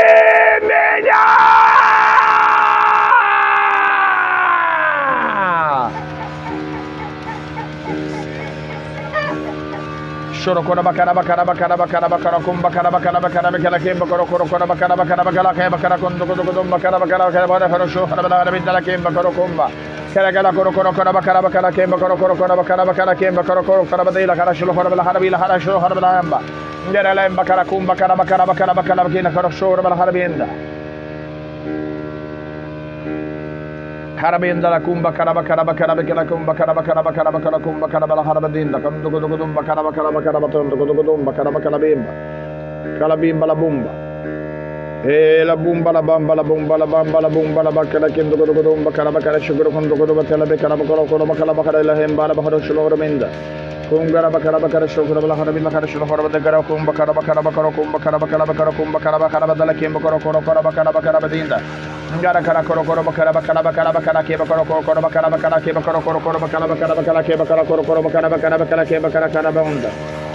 Pasrimenya Shoro koraba karaba karaba karaba karaba karakumba karaba karaba karaba kala kemba koro koro koraba karaba karaba kala kemba karakondo kodo kodomba karaba karaba karaba haro sho karaba karaba dala kemba koro kumba kala kala koro koro koraba karaba kala kemba koro koro koraba karaba kala kemba koro koro karaba dela kala shlo karaba harabi la hara sho karaba amba ngara la emba karakumba karaba karaba karaba karaba kina koro sho karaba harabienda Harabinda la kumba karaba karaba karaba kala kumba karaba karaba karaba kala kumba karaba la harabinda kandu kudu kudumba karaba karaba karaba tondu kudu kudumba karaba kala bimba kala bimba la bumba e la bumba la bamba la bumba la bamba la bumba la bakala kindu kudu kudumba karaba kala shukuru kundu kudu batela be karaba kala kudu kala bakala la hemba la baharo shulor minda kumgara bakara bakara shukuru la harabinda kala shulor harabada kara kumba karaba karaba kara kumba karaba karaba kara kumba karaba karaba dala kimba kara kara karaba karaba karaba dinda Ngara kara koro koro bakara bakara bakara bakara ke bakara koro koro bakara bakara ke bakara koro koro bakara bakara bakara ke bakara koro koro bakara bakara bakara ke bakara kara bunda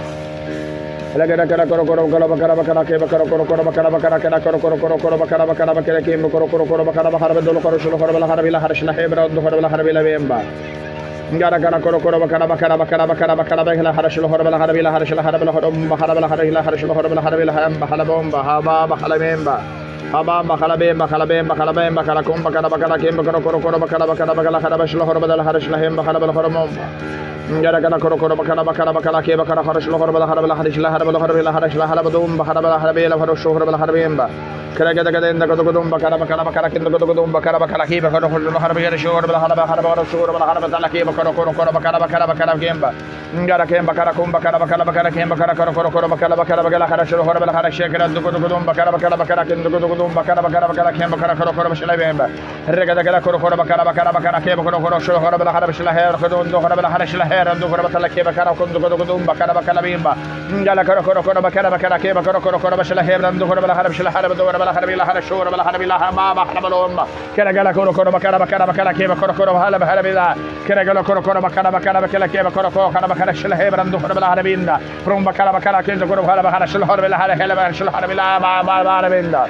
Lagara kara koro koro bakara bakara bakara ke bakara koro koro bakara bakara kara koro koro koro koro bakara bakara bakara ke bakara koro koro bakara bakara dolo koro shulu koro bala harabila harshla hebra do koro bala harabila bemba Ngara kara koro koro bakara bakara bakara bakara bakara bakara harshlu koro bala harabila harshla harabila koro harabila harabila harshlu koro bala harabila hamba halabomba haba bakala bemba Haba bakala bemba bakala bemba bakala bemba bakala kumba bakala bakala kemba koro koro koro bakala bakala bakala haraba shlo koro bala harshla hemba harabila koro momba Ngara kara koro koro bakala bakala bakala ke bakala harshlu koro bala harabila harshla harabila harabila harshla harabadum harabila harabila harshlu koro bala harabemba kara gada gada inda kodo kodum bakala bakala bakala kinda kodo kodum bakala bakala ke bakala koro harabila shlo koro bala haraba haraba harshlu koro bala harabila ke bakala koro koro bakala bakala bakala kemba Ngara kemba bakala kumba bakala bakala bakala kemba bakala koro koro koro bakala bakala bakala harshlu koro bala harshla kara kodo kodum bakala bakala bakala kinda kodo kodum bakala bakala bakala kemba bakala koro koro shla bemba regada gada koro koro bakala bakala bakala ke bakala koro shlo koro bala harshla her kodo do koro bala harshla her do koro bala ke bakala kodo kodo kodum bakala bakala bemba Ngala koro koro koro bakala bakala ke bakala koro koro shla her do koro bala harshla her do koro bala harabila harshlu bala harabila ma ma harabala kera gala koro koro bakala bakala bakala ke bakala koro hala harabila kera gala koro koro bakala bakala bakala ke bakala koro bakala shla her do koro bala harabinda from bakala bakala ke do koro hala harshla harabila harabila harabila ma ma harabinda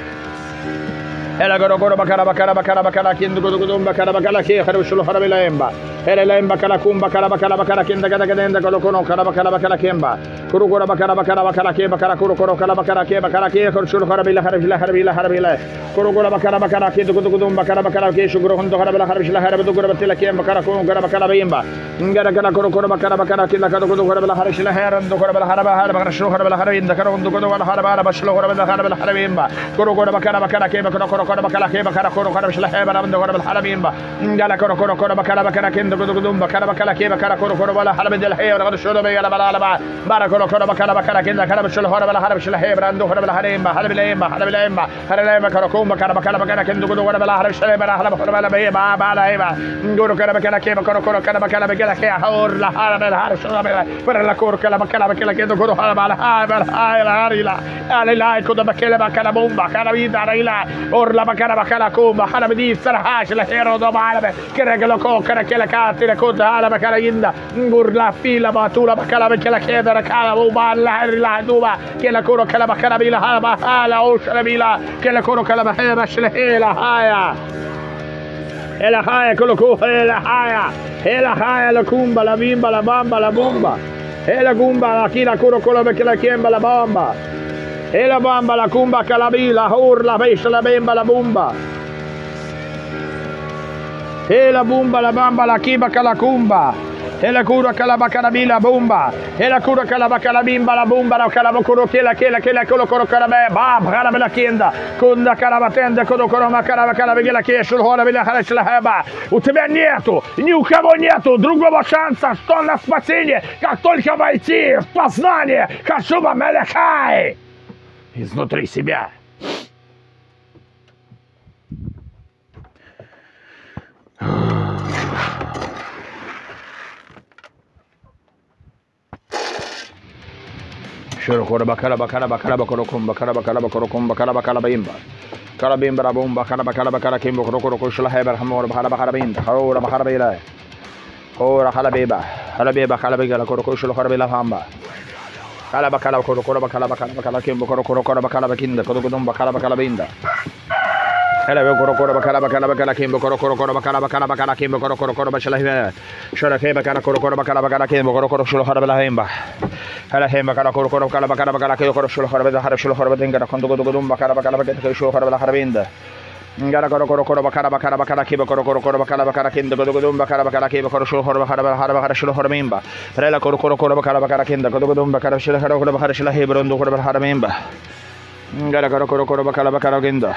Ela koro koro bakala bakala bakala bakala kindu kodo kodum bakala bakala ke harshlu harabila emba Ela la emba kala kumba kala bakala bakala kinda gada gada inda kolo kono kala bakala bakala kemba koro koro bakala bakala bakala ke bakala koro koro kala bakala ke bakala ke harshlu harabila harabila harabila harabila koro koro bakala bakala ke do kodo kodum bakala bakala ke shugro hondo harabila harabila harabila do koro batela ke bakala kono kala bakala bemba ngara kala koro koro bakala bakala kinda kado kodo harabila harabila haran do harabila harabila harabila harshlu harabila harabinda koro hondo kodo harabila harabila harabila harabila harabimba koro koro bakala bakala ke bakala koro koro bakala ke bakala koro harabila harabila do harabila harabimba ngala koro koro koro bakala bakala kinda kodo kodo bakala bakala ke bakala koro koro bala harabila hayra harshlu bala bala bala bara koro koro bakala bakala kinda kala harshlu harabila harabila hayra do harabila harabimba harabila emba harabila emba harabila koro koro bakala bakala bakala kinda kodo harabila harabila bala harabila bala bala eba ngoro kala bakala ke koro koro kala bakala bakala ke hor la harabila harshlu bala para la koro kala bakala bakala kinda kodo harabila harabila harila ala la kodo bakala bakala bomba kala vida raila or la bakala bakala kumba harabidi sarhash la hayra do bala kera kala ko kera kala katira koda ala bakala inda ngur la fila batula bakala bakala keda kala bomba la harila duba kala koro kala bakala bila haraba hala o shalabila kala koro kala bahira shlahila haya ela haya kolo ko ela haya ela haya la kumba la bimba la bamba la bomba ela kumba la kila koro kolo bakala kemba la bamba ela bamba la kumba kalabila hor la besha la bemba la bomba ela bomba la bamba la kiba kala kumba ela kura kala bakala bila bomba ela kura kala bakala bimba la bomba la kala kuro kela kela kela kolo koro kala ba ba kala bela kenda kunda kala batenda kolo koro ma kala bakala bela kesho hola bela harashla haba у тебя нету ни у кого нету другого шанса что на спасение как только войти в познание Хашуба Мелехай изнутри себя Shuru kora bakala bakala bakala bakoro kumba bakala bakala bakoro kumba bakala bakala bimba kala bimba bomba bakala bakala bakala kimbo koro koro kushla heber hamor bakala bakala bimba hora bakala bila hora hala beba hala beba kala bela koro kushla kora bila hamba kala bakala koro koro bakala bakala bakala kimbo koro koro koro bakala bakinda koro gudum bakala bakala binda Ela koro koro bakala bakala bakala kimbo koro koro koro bakala bakala bakala kimbo koro koro koro bashla heba shora heba kala koro koro bakala bakala kimbo koro koro shlo hara bela hemba Hala hemba kara koro koro kala bakara bakara ke koro shul harbe har shul harbe dinga kondo godo godum bakara bakara ke shul harbe harbinda. Ngara koro koro koro bakara bakara bakara ke koro koro koro bakara bakara ke godo godum bakara bakara ke koro shul harbe harbe harbe har shul harbimba. Rela koro koro koro bakara bakara ke godo godum bakara shul harbe koro har shul hebrondo koro harbimba. Ngara koro koro koro bakara bakara ginda.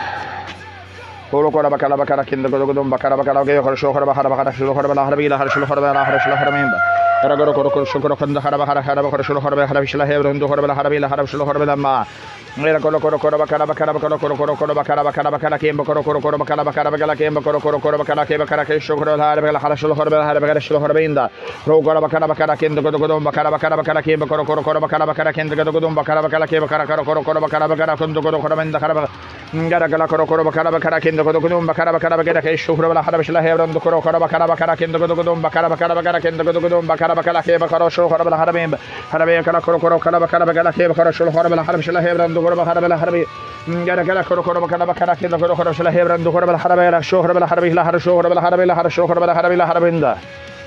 Koro koro bakara bakara ke godo godum bakara bakara ke koro shul harbe harbe har shul harbe harbe har shul harbe har shul harbimba. Karagoro koro koro shukro kanda haraba hara haraba koro shulu haraba haraba shila hebro ndo haraba haraba ila haraba shulu haraba ma ngira koro koro koro bakara bakara koro koro koro koro bakara bakara bakara kembo koro koro koro bakara bakara bakara kembo koro koro koro bakara ke bakara ke shukro haraba ila haraba shulu haraba haraba haraba shulu haraba inda ro koro bakara bakara kendo koro koro bakara bakara bakara kembo koro koro koro bakara bakara kendo koro koro bakara bakara ke bakara koro koro koro bakara bakara kendo koro koro inda haraba ngira kala koro koro bakara bakara kendo koro koro bakara bakara bakara ke shukro haraba shila hebro ndo koro koro bakara bakara kendo koro koro bakara bakara bakara kendo koro koro bakara bakara ke bakara shul haraba haraba haraba kala koro koro kala bakara bakara ke bakara shul haraba haraba shila hebro ndo koro haraba haraba ngira kala koro koro bakara bakara kendo koro koro shila hebro ndo koro haraba shul haraba haraba ila haraba shul haraba haraba ila haraba shul haraba haraba ila haraba inda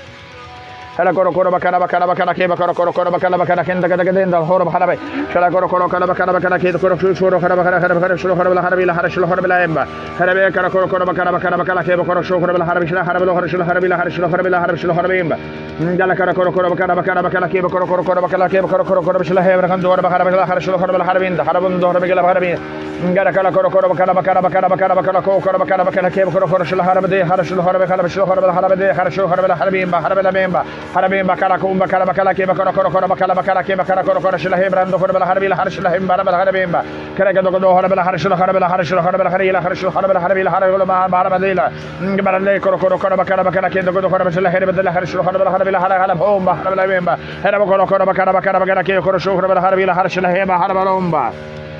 Hala koro koro bakara bakara bakara ke bakara koro koro bakara bakara kenda kenda kenda horo bakara shala koro koro kala bakara bakara ke koro shuru bakara bakara bakara shuru bakara haraba ila haraba shuru bakara emba haraba kala koro koro bakara bakara bakara ke bakara shuru bakara haraba shila haraba lo shuru haraba ila haraba shuru haraba ila haraba shuru haraba emba ngala kala koro koro bakara bakara bakara ke bakara koro koro bakara ke bakara koro koro shila hebra kan dor bakara bakara haraba shuru haraba haraba inda haraba dor bakara haraba ngala kala koro koro bakara bakara bakara bakara bakara ko koro bakara bakara ke bakara koro shila haraba de haraba shuru haraba haraba shuru haraba haraba de haraba shuru haraba haraba emba haraba la emba harabim bakara kum bakara bakara ke bakara koro koro bakara bakara ke bakara koro koro shila hebran do koro bala harbi la har shila him bara bala harabim ba kara ga do do har bala har shila har bala har shila har bala har ila har shila har bala harbi la har go ma bara badila ngara le koro koro koro bakara bakara ke do do koro shila hebran bala har shila har bala harbi la har ala hom ba har bala bim ba har koro koro bakara bakara bakara ke koro shila bala harbi la har shila hema har bala umba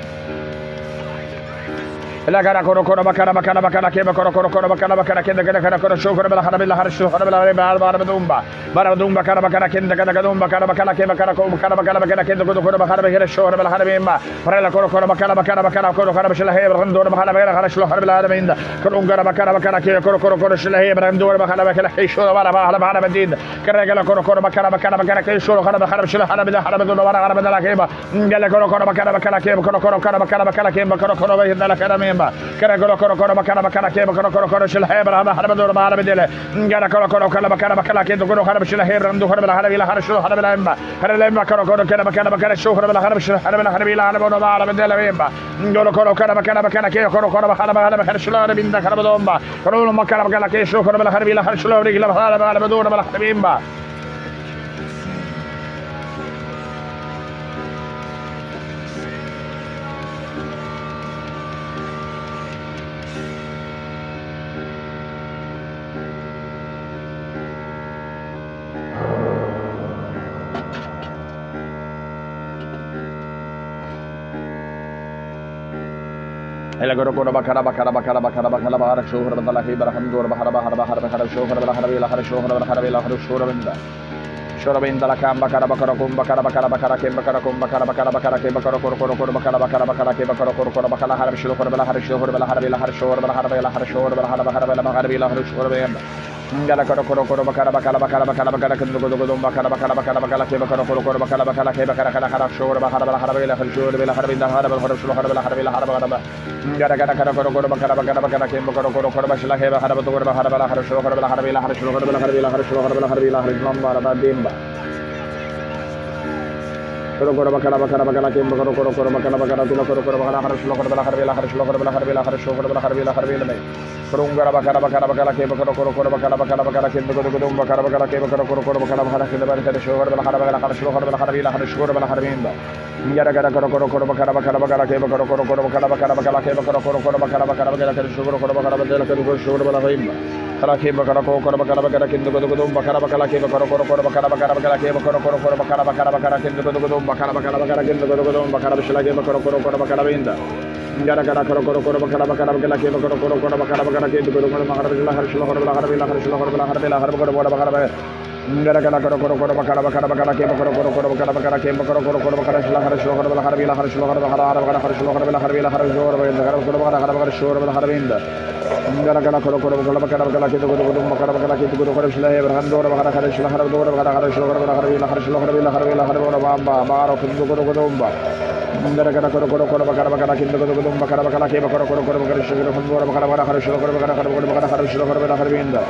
la gara koro koro bakara bakara bakara ke bakara koro koro bakara bakara ke daga daga koro shukr bala harbi la har shukr bala harbi bara bara dumba bara dumba bakara bakara ke daga daga dumba bakara bakara ke bakara ko bakara bakara bakara ke daga koro bakara bakara shukr bala harbi ma bara la koro koro bakara bakara bakara koro koro shila he bara dor bakara bakara har shukr bala harbi inda koro gara bakara bakara ke koro koro koro shila he bara dor bakara bakara he shukr bala bara bara badin kara gala koro koro bakara bakara bakara ke shukr bala harbi shila harbi harbi dor bara harbi la ke ba gala koro koro bakara bakara ke koro koro bakara bakara ke bakara koro bakara kara kara koro koro koro bakara bakara ke koro koro koro shila hebra harba dor bara bedele ngara koro koro kala bakara bakara ke koro harba shila hebra ndo harba harba ila harba shila harba lemba harba lemba koro koro kala bakara bakara shila harba harba shila harba harba ila harba dor bara bedele lemba ngoro koro kala bakara bakara ke koro koro harba harba harba shila harba inda harba domba koro bakara bakara ke shila harba harba ila harba shila harba harba dor bara lemba ela koro koro bakara bakara bakara bakara bakara bakara shukr bala he bara hamdur bahara bahara bahara bahara shukr bala harbi la har shukr bala harbi la har shukr binda shukr binda la kam bakara bakara kum bakara bakara bakara ke bakara kum bakara bakara bakara ke bakara koro koro koro bakara bakara bakara ke bakara koro koro bakara harbi shukr bala har shukr bala harbi la har shukr bala harbi la har shukr bala harbi harbi la harbi la har shukr binda ngala koro koro koro bakara bakara bakara bakara bakara ke dogo dogo bakara bakara bakara bakara ke bakara koro koro bakara bakara ke bakara kala kala shukr bala harbi la harbi la har shukr bala harbi la harbi la har shukr bala harbi la harbi harbi gara gara gara koro koro bakara bakara bakara ke koro koro koro bashla ke bakara dor bakara bala har shukr bala harbi la har shukr bala harbi la har shukr bala harbi la har lamba ra dimba koro koro bakara bakara bakara ke koro koro koro bakara bakara tu koro koro bakara har shukr bala harbi la har shukr bala harbi la har shukr bala harbi la harbi la Kurungara bakara bakara bakara ke bakara koro koro bakara bakara bakara ke dogo dogo dum bakara bakara ke bakara koro koro bakara bakara ke bakara ke shukr bala harbi la har shukr bala harbi la har shukr bala harbi inda ngara gara koro koro koro bakara bakara bakara ke bakara koro koro bakara bakara bakara ke bakara koro koro bakara bakara bakara ke shukr koro bakara bakara ke dogo shukr bala harbi kala ke bakara koro koro bakara bakara ke dogo dogo dum bakara bakara ke bakara koro koro bakara bakara bakara ke bakara koro koro bakara bakara bakara ke dogo dogo dum bakara bakara bakara ke dogo dogo dum bakara bishla ke bakara koro koro bakara inda ngara gara koro koro koro bakara bakara bakara ke bakara koro koro bakara bakara ke dogo dogo bakara bishla har shukr bala harbi la har shukr bala harbi la har bakara bakara Gara gara koro koro koro bakara bakara bakara ke bakara koro koro bakara bakara ke bakara koro koro bakara shila hara shila hara bala hara bila hara shila hara hara hara hara hara shila hara bila hara bila hara shila hara bila hara koro bakara hara bakara shila hara hara binda. Gara gara koro koro bakara bakara bakara ke koro koro bakara bakara ke koro koro shila hara hara dora bakara hara shila hara dora bakara hara shila hara bila hara bila hara shila hara bila hara bila hara koro bamba baro koro koro koro bamba. Gara gara koro koro koro bakara bakara ke koro koro bakara bakara ke bakara koro koro bakara shila hara dora bakara bakara hara shila hara bakara hara koro bakara hara shila hara bila hara binda.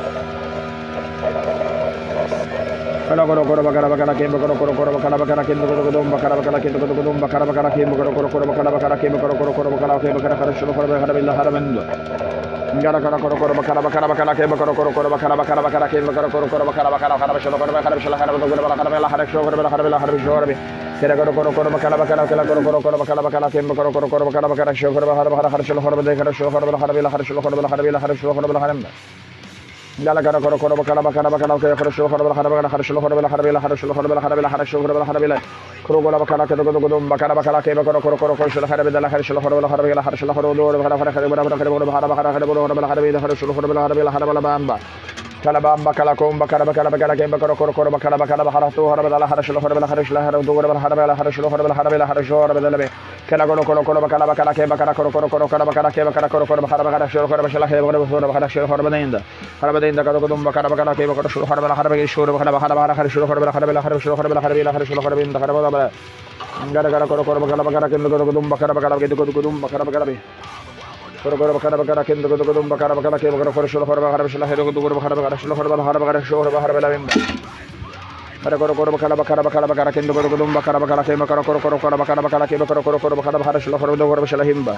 Kala koro koro bakara bakara ke bakara koro koro bakara bakara ke koro koro bakara bakara ke koro koro bakara bakara ke koro koro koro bakara bakara ke koro koro koro bakara ke bakara hara shilo hara hara billah hara bendo. Ngara kara koro koro bakara bakara bakara ke bakara koro koro bakara bakara bakara ke bakara koro koro bakara bakara hara shilo hara hara shilo hara bendo hara hara billah hara shilo hara billah hara billah hara shilo hara bi. Kera koro koro koro bakara bakara kala koro koro koro bakara bakara ke bakara koro koro bakara bakara shilo hara hara hara hara shilo hara bendo hara shilo hara billah hara billah hara shilo hara billah hara billah hara shilo hara billah hara bendo. Gala kara koro koro bakara bakara bakara ke hara shilo hara billah hara billah hara shilo hara billah hara billah hara shilo hara billah hara billah hara shilo hara billah hara billah koro koro bakara ke koro koro bakara bakara ke koro koro koro shilo hara billah hara shilo hara billah hara billah hara shilo hara billah hara hara hara hara hara hara hara billah hara billah hara shilo hara billah hara billah hara billah bamba kala bamba kala kom bakara bakara bakara ke koro koro koro bakara bakara hara to hara billah hara shilo hara billah hara shilo hara billah hara billah hara shilo hara billah hara billah hara shilo hara billah kala koro koro koro bakara bakara ke bakara koro koro koro bakara bakara ke bakara koro koro bakara bakara shilo hara billah hara billah hara shilo hara billah hara billah koro koro bakara bakara ke bakara shilo hara billah hara billah shilo hara billah hara billah hara shilo hara billah hara billah hara shilo hara billah hara billah hara shilo hara billah hara billah gara gara koro koro bakara bakara ke koro koro bakara bakara ke koro koro bakara bakara be koro koro bakara bakara ke koro koro bakara bakara ke bakara koro shilo hara hara shilo hara koro bakara bakara shilo hara billah hara bakara shilo hara hara billah Kara koro koro bakara bakara bakara bakara ke koro koro bakara bakara ke bakara koro koro bakara bakara ke bakara koro koro bakara hara shilo hara billah hara shilo himba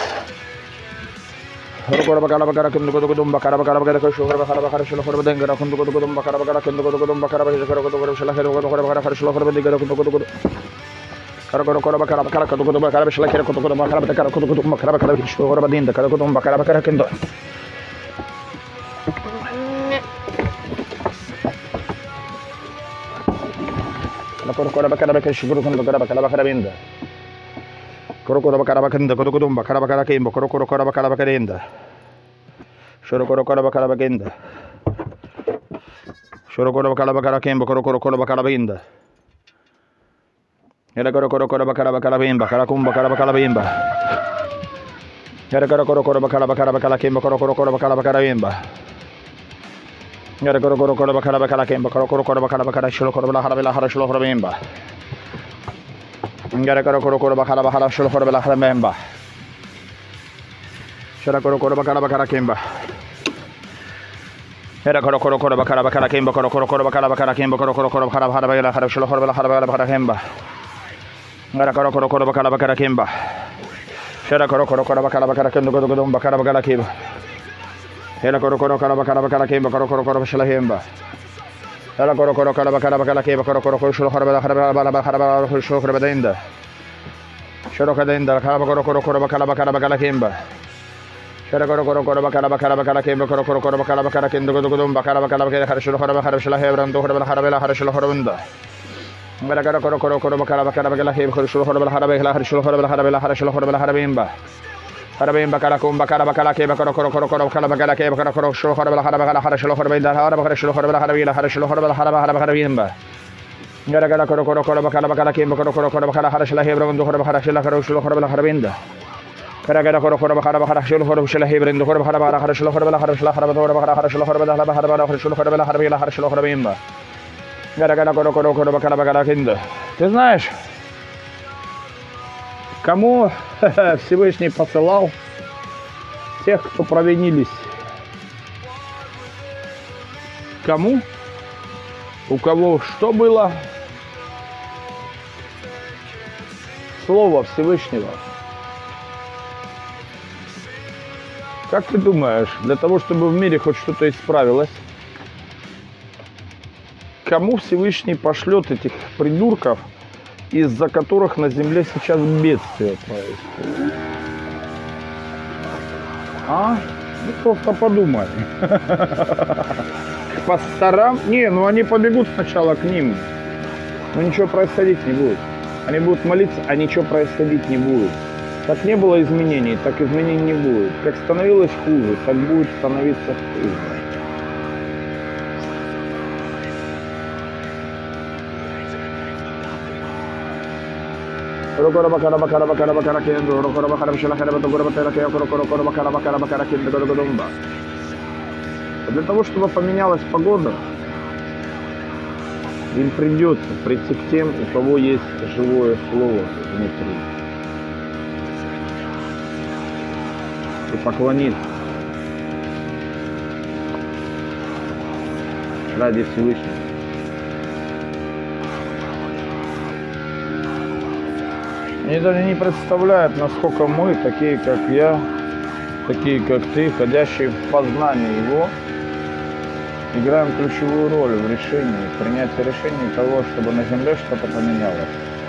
koro koro bakara bakara ke koro koro bakara bakara bakara ke shilo hara hara shilo hara billah gara koro koro bakara bakara ke koro koro bakara bakara koro koro shilo hara hara hara shilo hara billah gara koro koro kara koro koro bakara bakara koro koro bakara shilo hara koro koro bakara bakara koro koro bakara bakara ke shilo hara billah kara koro bakara bakara ke koro koro bakara bakara shilo hara bakara bakara bakara binda koro koro bakara bakara koro koro bakara bakara ke koro koro koro bakara bakara binda shoro koro koro bakara bakara shoro koro bakara bakara ke koro koro koro bakara binda Era koro koro koro bakara bakara bimba kara kumba kara bakara bimba Era koro koro koro bakara bakara bakara ke koro koro koro bakara bakara bimba Era koro koro koro bakara bakara ke koro koro koro bakara bakara sholo koro bala hara bala hara sholo koro bimba Era koro koro koro bakara bakara sholo koro bala hara bimba Era koro koro bakara bakara kemba Era koro koro koro bakara bakara kemba koro koro koro bakara bakara kemba koro koro koro bakara hara bala hara sholo koro bala hara bala hara kemba Era koro koro koro bakara bakara kemba Era koro koro koro bakara bakara kemba koro koro bakara bakara kemba Era koro koro koro bakara bakara kemba koro koro koro sholo hemba Era koro koro koro bakara bakara kemba koro koro koro sholo hara bala hara bala hara bala sholo koro badinda Sholo kadinda kara koro koro koro bakara bakara bakara kemba Era koro koro koro bakara bakara bakara kemba koro koro koro bakara bakara kemba koro koro bakara bakara bakara hara sholo hara hara sholo hebran do hara hara bala hara sholo hara banda Gara gara koro koro koro bakara bakara bakara ke koro sholo hara bala hara bala hara sholo hara bala hara bala hara sholo hara bala hara bimba hara bimba kara kum bakara bakara ke koro koro koro koro bakara bakara ke koro koro sholo hara bala hara bala hara sholo hara bala hara bala sholo hara bala hara bala hara sholo hara bala hara hara hara bimba Gara gara koro koro koro bakara bakara ke koro koro koro bakara hara sholo hebran do hara hara sholo hara sholo hara bala hara binda Gara gara koro koro bakara bakara sholo hara sholo hebran do hara hara hara sholo hara bala hara sholo hara bala hara sholo hara bala hara bala sholo hara bala hara bala hara sholo hara bimba Gara gara koro koro koro bakара bakара кинда. Ты знаешь, кому Всевышний посылал тех, кто провинились? Кому? У кого что было? Слово Всевышнего. Как ты думаешь, для того, чтобы в мире хоть что-то исправилось, кому Всевышний пошлет этих придурков, из-за которых на земле сейчас бедствие происходит? А? Ну просто подумай. К пасторам? Не, ну они побегут сначала к ним. Но ничего происходить не будет. Они будут молиться, а ничего происходить не будет. Как не было изменений, так изменений не будет. Как становилось хуже, так будет становиться хуже. Rokora bakara bakara bakara bakara kendo, rokora bakara bishela хара бата гора бата кея коро коро коро bakara bakara bakara kendo горо годомба. Для того, чтобы поменялась погода, им придется прийти к тем, у кого есть живое слово внутри. И поклониться ради Всевышнего. Они даже не представляют, насколько мы, такие как я, такие как ты, ходящие в познании Его, играем ключевую роль в решении, в принятии решений того, чтобы на земле что-то поменялось.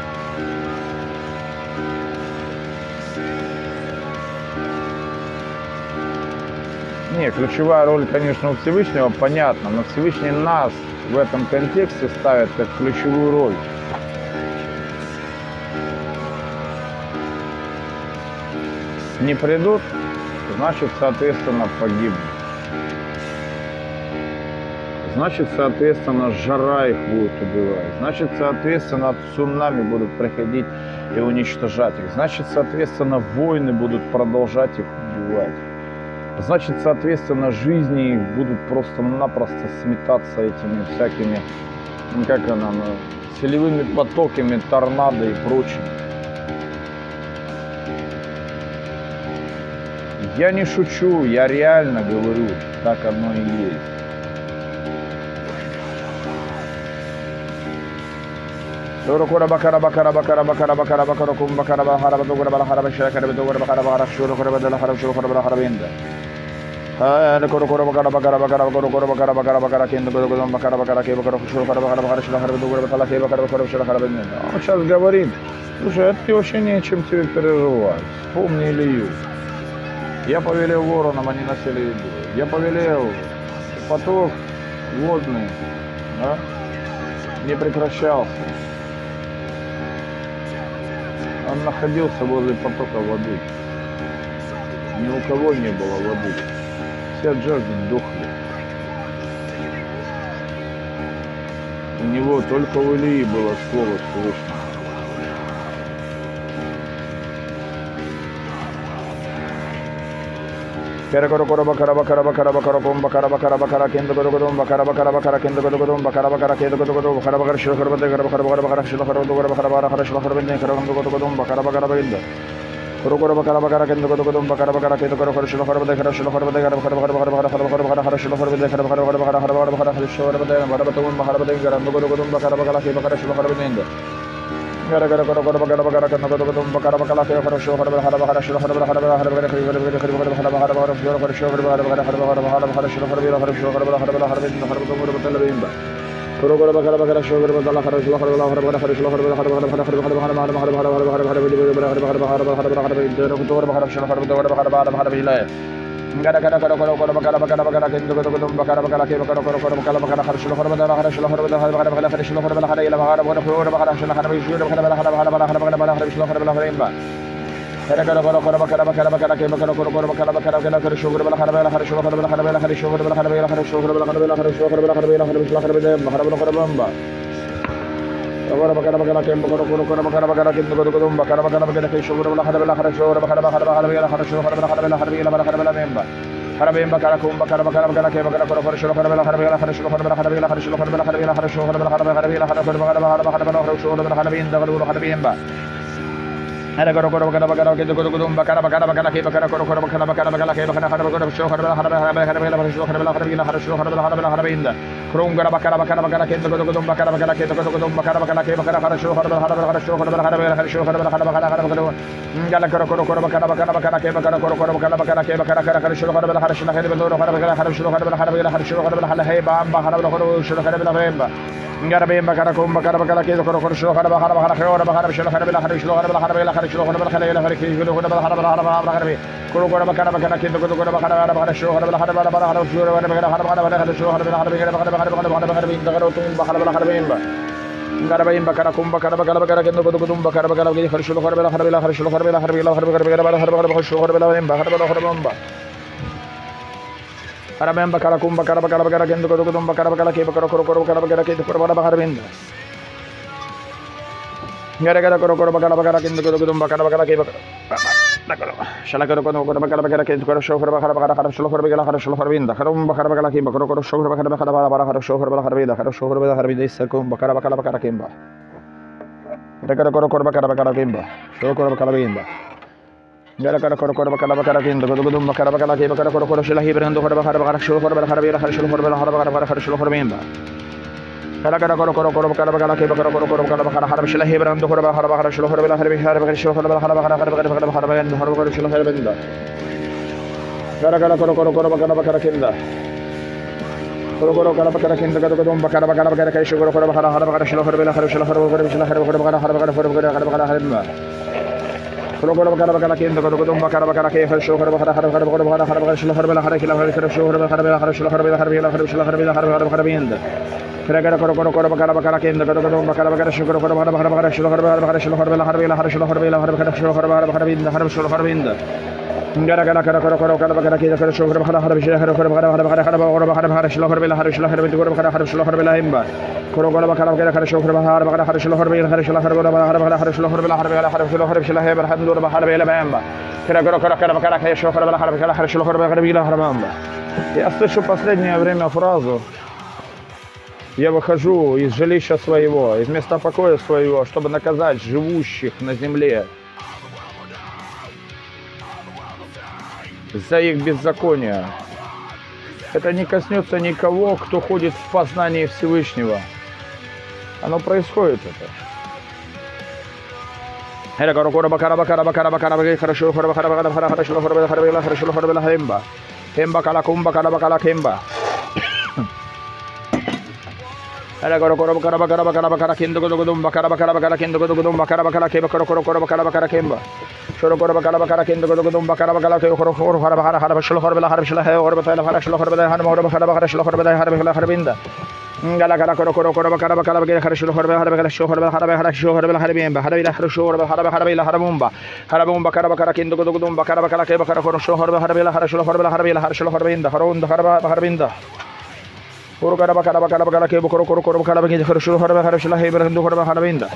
Не, ключевая роль, конечно, у Всевышнего, понятно, но Всевышний нас в этом контексте ставит как ключевую роль. Не придут, значит, соответственно, погибнут. Значит, соответственно, жара их будет убивать. Значит, соответственно, цунами будут приходить и уничтожать их. Значит, соответственно, войны будут продолжать их убивать. Значит, соответственно, жизни их будут просто-напросто сметаться этими всякими, как она, селевыми потоками, торнадо и прочим. Я не шучу, я реально говорю, так оно и есть. Рокора бакара бакара бакара бакара бакара бакара кум бакара бахара бадугара бахара башара кара бадугара бахара бахара шура кара бадала хара шура кара бахара бинда. А рокора кора бакара бакара бакара бакара кора бакара бакара бакара кенда бадугара бакара бакара ке бакара шура кара бахара бахара шура кара бадугара бахара ке бакара бакара шура кара бинда. Он сейчас говорит, слушай, это вообще не о чем тебе переживать. Вспомни Илью. Я повелел воронам, они носили еду. Я повелел, поток водный, да, не прекращался. Он находился возле потока воды. Ни у кого не было воды. Все от жажды дохли. У него только у Илии было слово Всевышнего. Кара коро коро бакара бакара бакара бакара ком бакара бакара бакара кенда коро коро бакара бакара бакара кенда коро коро бакара бакара кенда коро коро бакара бакара шила коро бакара бакара бакара бакара шила коро коро бакара бакара шила коро бакара коро коро коро бакара бакара бакара коро коро бакара бакара кенда коро коро бакара бакara kendo коро коро шила коро бакара шила коро бакара бакара бакара бакара бакара бакара бакара шила коро бакара бакара бакара бакара бакара бакара шила коро бакара бакара бакара бакара бакара коро коро бакара бакара ke bакара шила коро бакара gara gara gara gara gara gara kana gara gara bakara bakala ke gara sho gara gara gara sho gara gara gara gara gara gara gara gara gara gara gara gara sho gara gara gara gara gara gara sho gara gara sho gara gara gara gara gara gara batala bimba koro gara bakara bakara sho gara batala gara sho gara gara gara gara sho gara gara gara gara gara gara gara gara gara gara gara gara gara gara gara gara gara gara bakara bakara bakara kendo kodo kodo bakara bakara ke bakara kodo kodo bakara bakara har shlo khar badara har shlo khar badara har bakara bakara har shlo khar badara har ila bakara bakara khur bakara shlo khar badara shlo khar badara har bakara bakara bakara bakara har shlo khar badara har imba gara gara gara gara bakara bakara bakara ke bakara kodo kodo bakara bakara kendo kodo shlo badara har bakara har shlo khar badara har bakara har shlo khar badara har bakara har shlo khar badara har bakara har shlo khar badara har bakara har shlo khar badara bakara bakara bamba Agora bakara bakara ke bakara kodo kodo bakara bakara kendo kodo kodo bakara bakara bakara ke shlo badara har bakara har shlo bakara bakara bakara har shlo khar badara har bakara har ila bakara bakara imba Harabim bakara kum bakara bakara bakara ke bakara koro koro shlo khar bela khar bela khar shlo khar bela khar bela khar shlo khar bela khar bela khar shlo khar bela khar bela khar bela khar bela khar bela khar bela khar shlo khar bela khar bin da koro khar bin ba Hara koro koro bakara bakara ke koro koro bakara bakara bakara ke bakara koro koro bakara bakara bakara ke bakara khar koro shlo khar bela khar bela khar bela khar shlo khar bela khar bela khar shlo khar bela khar bela khar bin da krom gara bakara bakara bakara ke koro koro bakara bakara ke koro koro bakara bakara ke bakara khar shlo khar bela khar bela khar shlo khar bela khar bela khar shlo khar bela khar bakara khar bakara gala koro koro koro bakara bakara bakara ke bakara koro koro bakara bakara ke bakara khar khar shlo khar bela khar shlo khar bela khar bela khar shlo khar bela khar bela khar shlo khar bela khar he ba ba khar bela khar shlo khar bela khar ba gara bem bakara kum bakara bakara ke koro koro shlo khar bela khar bakara khar bakara shlo khar bela khar shlo khar bela khar bela khar shlo khar bela khar ila khar ke shlo khar bela khar bela khar bela khar be koro koro bakara bakara ke koro koro bakara bakara shlo khar bela khar bela khar shlo khar bela khar bela khar shlo khar bela khar bela khar bakara bakara bakara bin da karo tum bakara bela khar bem ba gara bem bakara kum bakara bakara bakara ke koro koro bakara bakara ke khar shlo khar bela khar bela khar shlo khar bela khar bela khar bakara bakara khar bakara shlo khar bela bem ba khar bela khar bem ba Harabem bakara kum bakara bakara bakara kendo kodo kodo bakara bakara ke bakara koro koro bakara bakara ke koro bakara bakara binda Gara gara koro koro bakara bakara kindu kudu kudu bakara bakara ke bakara. Shala koro koro koro bakara bakara ke koro shohar bakara bakara koro shohar bakara koro shohar binda koro bakara bakara ke koro koro shohar bakara bakara bakara koro shohar bakara binda koro shohar bakara binda isakum bakara bakara bakara kimba. Gara koro koro bakara bakara kimba. Shohar koro bakara binda. Gara koro koro koro bakara bakara kindu kudu kudu bakara bakara ke bakara koro koro shila hibrando koro bakara bakara shohar bakara binda koro shohar bakara bakara koro shohar binda. Kara kara koro koro koro kara kara ke koro koro koro kara kara harap shila hebran do koro kara kara shilo koro bela harap harap kara shilo koro bela harap kara kara kara kara harap harap harap koro shilo hebran do kara kara koro koro koro kara kara kinda koro koro kara kara kinda koro koro kara kara kara kara shilo koro koro harap harap kara shilo koro bela harap shilo koro koro shilo harap koro kara harap kara kara kara kara harap koro koro kara kara kinda koro koro kara kara ke shilo koro harap harap kara koro kara harap kara shilo koro bela harap shilo koro shilo koro bela harap shilo koro bela harap shilo koro bela harap harap kara binda Kara kara koro koro koro bakara bakara kinda koro koro bakara bakara shukro koro bakara bakara bakara shilo koro bakara shilo koro bela harap bela harap shilo koro bela harap kara shilo koro bakara bakara binda harap shilo koro binda Kara kara kara koro koro koro bakara kinda koro shukro bakara harap shilo koro bakara bakara bakara harap koro bakara bakara shilo koro bela harap shilo koro binda koro bakara harap shilo koro bela himba koro koro bakara bakara kara shukro bakara bakara harap shilo koro bela harap shilo koro bela harap bakara harap shilo koro bela harap bela harap shilo koro shilo heba harap dur bakara bela himba Kara koro koro koro bakara kara shilo koro bela harap kara harap shilo koro bakara bela harap himba Я слышу последнее время фразу Я выхожу из жилища своего, из места покоя своего, чтобы наказать живущих на земле за их беззаконие. Это не коснется никого, кто ходит в познании Всевышнего. Оно происходит это. Kara koro koro bakara bakara bakara bakara kindu kudu kudu bakara bakara bakara kindu kudu kudu bakara bakara ke koro koro koro bakara bakara kemba shoro koro bakara bakara kindu kudu kudu bakara bakara ke koro koro hara hara hara sholo hara bela hara sholo hara hara bela hara sholo hara bela hara hara bakara bakara sholo hara bela hara bela hara binda ngala kara koro koro koro bakara bakara bakara hara sholo hara bela hara bela sholo hara bela hara hara sholo hara bela hara bimba hara bela hara sholo hara hara bela hara mumba hara mumba bakara bakara kindu kudu kudu bakara bakara ke bakara koro sholo hara bela hara bela hara sholo hara bela hara bela hara sholo hara binda hara unda hara hara binda Koro kara bakara bakara bakara ke koro koro koro bakara bakara koro shilo hara hara shilo hebra hindu hara hara binda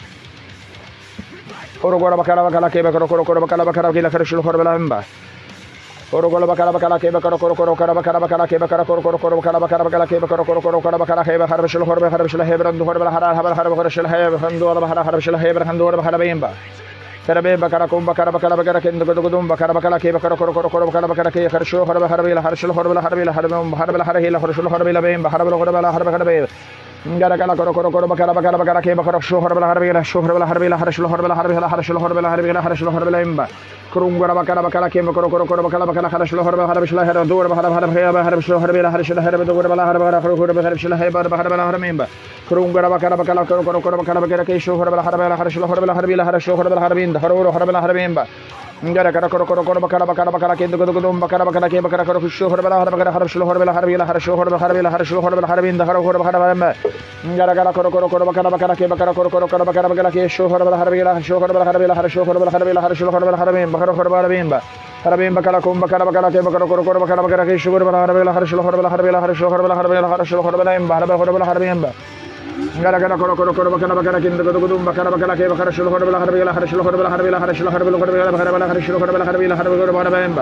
Koro koro bakara bakara ke koro koro koro bakara bakara ke koro shilo hara bela himba Koro koro bakara bakara ke koro koro koro bakara bakara bakara ke koro koro koro koro bakara bakara bakara ke koro koro koro koro bakara ke hara shilo hara hara shilo hebra hindu hara hara hara hara hara shilo hebra hindu hara hara shilo hebra hindu hara hara bimba Karabe bakara kum bakara bakara bakara ke ndu kudu bakara bakara ke bakara koro koro koro bakara bakara ke kharsho hara hara bela harshlo hara bela hara bela hara hara bela hara hila harshlo hara bela bem hara bela hara bela hara hara bela ngara kala koro koro koro bakara bakara bakara ke bakara sho hara bela hara bela sho hara bela hara bela harshlo hara bela hara bela harshlo hara bela hara bela harshlo hara bela imba kurum gara bakara bakara ke koro koro koro bakara bakara harshlo hara bela hara bela hara dur hara hara hara harshlo hara bela harshlo hara bela dur bela hara bela hara hara bela harshlo hara hara bela hara imba kurum gara bakara bakara koro koro koro bakara bakara ke sho hara bela hara bela harshlo hara bela hara bela harshlo hara bela hara binda hara hara bela hara bimba ngara kara koro koro koro bakara bakara bakara ke ndu kudu bakara bakara ke bakara koro sho hara bela hara bakara harshlo hara bela hara bela harshlo hara bela hara bela harshlo hara bela hara binda hara hara hara bela ngara kara koro koro koro bakara bakara ke bakara koro koro koro bakara bakara ke sho hara bela hara bela harshlo hara bela hara bela harshlo hara bela hara bela harshlo hara bela hara bimba hara hara bela bimba hara bimba kala kum bakara bakara ke bakara koro koro bakara bakara ke sho hara bela hara bela harshlo hara bela hara bela harshlo hara bela hara bela harshlo hara bela imba hara hara bela hara bimba ngara kara koro koro koro bakara bakara ke ndu kudu bakara bakara ke bakara shlo hara bela hara bela harshlo hara bela hara bela harshlo hara bela hara bela hara bela harshlo hara bela hara bela hara bela hara bimba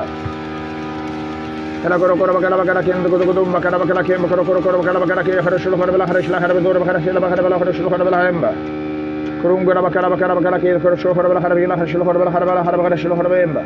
kara koro koro bakara bakara ke ndu kudu bakara bakara ke bakara koro koro bakara bakara ke harshlo hara bela harshlo hara bela hara bela hara bela harshlo hara bela imba kurum gara bakara bakara bakara ke harshlo hara bela hara bela harshlo hara bela hara bela hara bela harshlo hara bela imba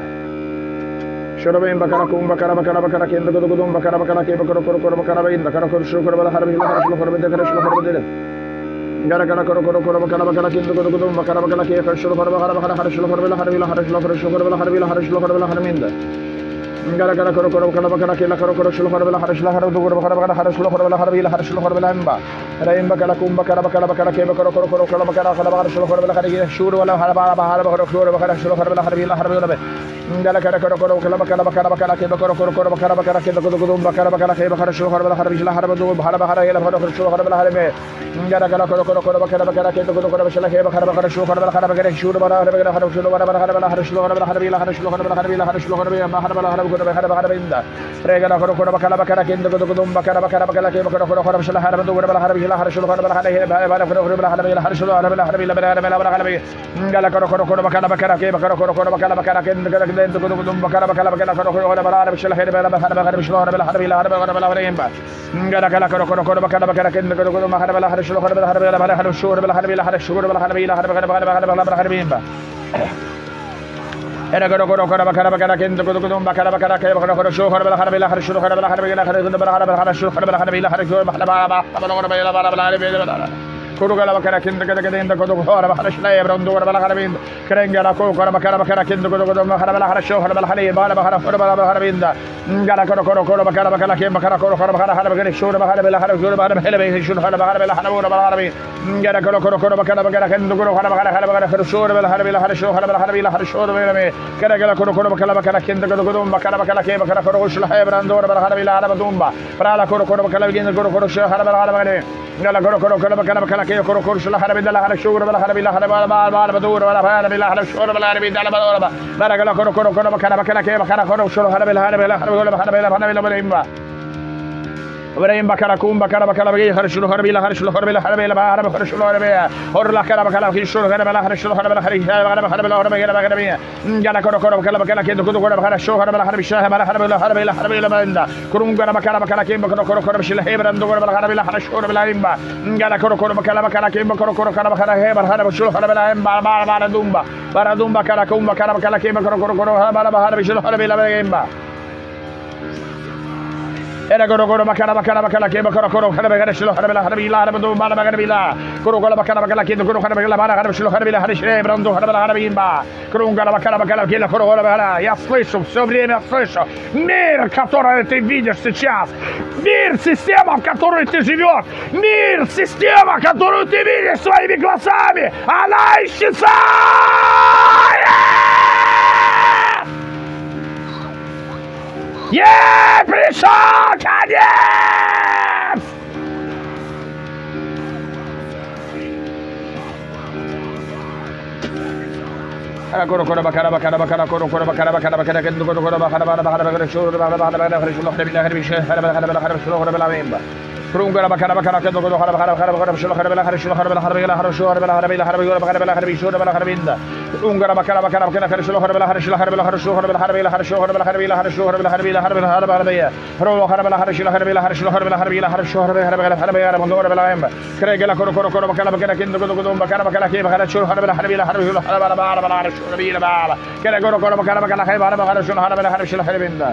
shoro bimba kara kum bakara bakara bakara ke ndu kudu bakara bakara ke bakara koro koro bakara bela kara harshlo hara bela hara bela harshlo hara bela harshlo hara bela Gara gara koro koro koro bakara bakara kindu kudu kudu bakara bakara ke harshlo hara bakara bakara harshlo hara bela hara bela harshlo harshlo hara bela hara bela harshlo hara bela hara minda Gara gara koro koro bakara bakara ke la koro koro shlo hara bela harshlo hara bela bakara bakara harshlo hara bela hara bela harshlo hara bela imba ra imba kala kum bakara bakara bakara ke bakara koro koro koro bakara bakara harshlo hara bela hara ke shuru wala hara bela hara bakara shuru bakara shlo hara bela hara bela hara bela Gala cara coro coro cala bacala bacala bacala ke coro coro coro bacala bacala ke coro coro bacala bacala ke bacala shul harbala harbila harbadu bhala bhala ila harbala shul harbala harbe Gala gala coro coro coro bacala bacala ke coro coro bacala ke bacala bacala shul harbala harbala shul harbala harbala harbala shul harbala harbala harbala shul harbala harbila harbala harbala harbila harbala shul harbala harbala harbala harbala harbinda Regala coro coro bacala bacala ke coro coro bacala bacala bacala ke coro coro harbala shul harbadu harbala harbila harbala shul harbala harbala harbala harbila harbala shul harbala harbila harbala harbala Gala coro coro coro bacala bacala ke coro coro coro bacala bacala ke coro coro bacala bacala bacala coro coro harbala harbala shul harbala harbala harbala shul harbala harbila harbala harbala harbala Gala gala coro coro coro bacala bacala ke coro coro harbala harbala shul harbala harbala harbala shul harbala harbila harbala shul harbala harbila harbala harbala harbala harbala Era coro coro coro bacala bacala ke coro coro bacala bacala ke coro coro shul harbala harbila harbala shul harbala harbila harbala harbala shul harbala harbila harbala harbala harbala Kurugala bakara kinda kada kada inda kodo hora bakara shlaya brandu hora bala harabin kerengala ko kora bakara bakara kinda kodo kodo hora bala hara show hora bala hali bala bakara hora bala harabinda ngala kodo kodo kodo bakara bakara ke bakara kodo hora bakara hara bakara show hora bala hara show hora bala heli show hora bala hara hara hora bala harabin ngala kodo kodo kodo bakara bakara kinda kodo hora bakara hara bakara show hora bala hara bala hara show hora bala hara bala hara show hora bala me kerengala kodo kodo bakara bakara kinda kodo kodo bakara bakara ke bakara kodo shlaya brandu hora bala hara bala hara dumba prala kodo kodo bakara kinda kodo kodo show hora bala hara bakara ngala kodo kodo kodo bakara bakara ke kodo kodo shlaya Harabilla Harashur Harabilla Harabala Badur Harabilla Harashur Harabilla Harabala Baragala Koro Koro Koro Bakara Cave Harakoro Shur Harabilla Harabilla Harabilla Harabilla Harabilla Ibrahim Bakarakum Bakara Bakara Harshul Harbila Harshul Harbila Harabella Harab Harshul Harabia or La Carabacala Hishul Harabala Harshul Harabala Harabala Harabala Harabia Gana Koro Koro Kalabacala Kendo Kudu Harshul Harabala Harbisha Harabala Harabila Harabila Banda Kurungana Bakara Bakala Kim Koro Koro Shil Hebra and Dora Harabila Harshul Rimba Gana Koro Koro Kalabacala Kim Koro Koro Karabakara Heber Harabashul Harabala Baradumba Baradumba Karakumba Karabakala Kim Koro Koro Harabala Harbishul Harabila Bemba Era coro coro bacala bacala bacala ke coro coro harabela shilo harabela harabila harabdu bala harabila coro coro bacala bacala ke coro harabela bala harab shilo harabela harishre brando harabela harabimba coro coro bacala bacala ke coro harabela я слышу все время слышу мир, в который ты видишь сейчас, мир, система, в которой ты живешь, мир, система, которую ты видишь своими глазами, она исчезает. Yeah, пришел конец! Coro coro bacala bacala bacala coro coro bacala bacala bacala que coro coro bacala bacala bacala bacala shuru bacala bacala bacala shuru bacala bacala bacala bacala bacala shuru bacala bacala Kurungara bacala bacala que coro bacala bacala bacala shuru bacala bacala shuru bacala bacala bacala shuru bacala bacala bacala bacala bacala shuru bacala bacala Kurungara bacala bacala bacala shuru bacala bacala shuru bacala bacala shuru bacala bacala shuru bacala bacala shuru bacala bacala bacala bacala Ro bacala bacala shuru bacala bacala shuru bacala bacala shuru bacala bacala bacala mandora bacala Kregala coro coro coro bacala bacala que coro coro bacala bacala que bacala shuru bacala bacala bacala bacala bacala shuru bacala bacala Kera coro coro bacala bacala que bacala bacala shuru bacala bacala shuru bacala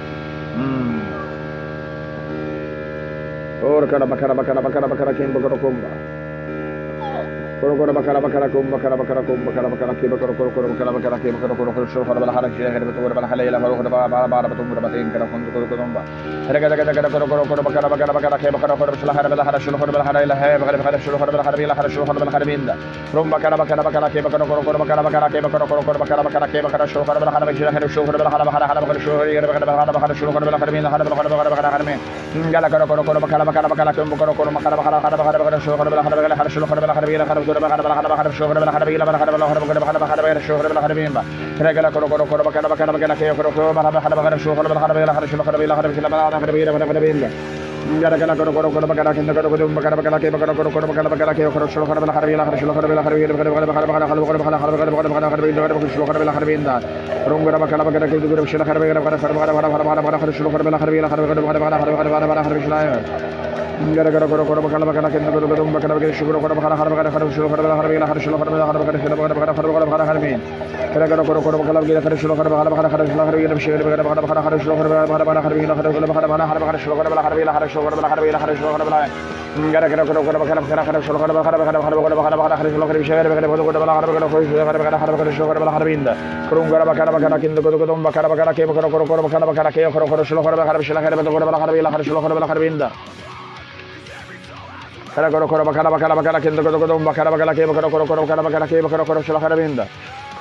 Or cara bacala bacala bacala bacala que bacala comba Coro coro bacala bacala comba bacala bacala comba bacala bacala que bacala coro coro bacala bacala que bacala coro coro shuru bacala bacala que bacala bacala bacala coro bacala bacala bacala batin cara con coro comba Regala gala coro coro coro bacala bacala bacala que bacala coro shuru bacala shuru bacala bacala bacala shuru bacala bacala shuru bacala binda Rum bacala bacala bacala que bacala coro coro bacala bacala que bacala coro coro bacala bacala que bacala shuru bacala bacala shuru bacala bacala bacala shuru bacala bacala shuru bacala binda bacala bacala bacala Gala coro coro coro bacala bacala bacala que bacala coro bacala bacala bacala bacala shuru bacala bacala shuru bacala bacala Shura bala bala bala shura bala bala bala bala bala bala bala bala shura bala bimba regala koro koro koro bala bala bala ke koro koro bala bala bala shura bala bala bala shura bala bala bala bala bala bala binda gara gara koro koro koro bala ke koro koro bala bala ke koro koro koro bala bala ke koro shura bala bala bala shura bala bala bala bala bala bala bala shura bala binda rum gara bala bala ke koro shura bala bala bala bala bala bala shura bala bala bala bala Gara gara koro koro bakala bakala kendo koro koro bakala bakala shukro koro bakala bakala bakala koro shukro koro bakala bakala koro shukro koro bakala bakala koro bakala bakala koro bakala harmin gara gara koro koro bakala bakala koro shukro koro bakala bakala koro shukro koro bakala shukro bakala bakala bakala koro shukro koro bakala bakala harmin koro bakala bakala bakala koro shukro koro bakala harmin koro shukro koro bakala harmin koro shukro koro bakala gara gara koro koro bakala bakala koro shukro koro bakala bakala bakala bakala bakala koro shukro koro bakala bakala koro bakala bakala koro shukro koro bakala bakala koro shukro koro harmin koro gara bakala bakala kendo koro koro bakala bakala ke koro koro koro bakala bakala ke koro koro shukro koro bakala bakala koro bakala harmin koro shukro koro bakala harmin Cara coro coro bacala bacala bacala que ndo coro coro bacala bacala que coro coro coro bacala bacala que coro coro shula harabinda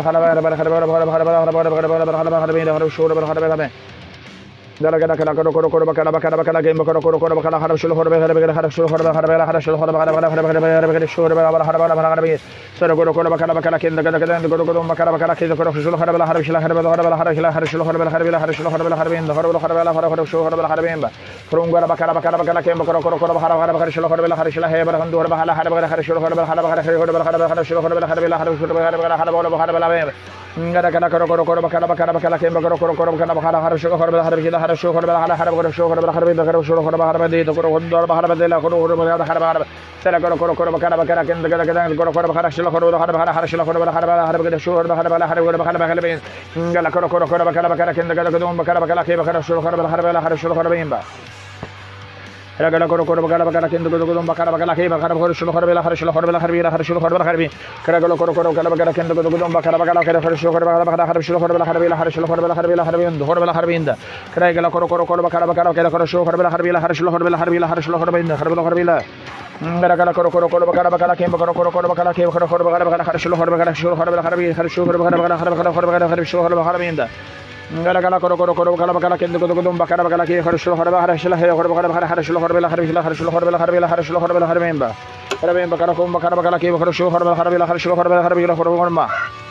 Ragala koro koro bagala bagala kendo godo godo bakara bagala ke bakara koro shlo koro bela shlo koro bela harbi la shlo koro bela harbi karagalo koro koro bagala bagala kendo godo godo bakara bagala ke shlo koro bela bagala harbi shlo koro bela harbi la shlo koro bela harbi la harbi ndo koro bela harbi inda karagala koro koro koro bakara bagala ke koro shlo koro bela harbi la shlo koro bela harbi la shlo koro bela harbi la harbi la Ragala koro koro koro bagala bagala ke koro koro koro bagala ke koro koro bagala bagala shlo koro bela shlo koro bela harbi shlo koro bela bagala harbi koro bela harbi shlo koro bela harbi inda Gala koro koro koro kala bakala kendo godo godo bakara bakala ki harshul harba harshul he harba bakara harshul harba la harshul harshul harba la harba la harshul harba la harba imba harba imba kara kom bakara bakala ki harshul harba harba la harshul harba la harba la harba imba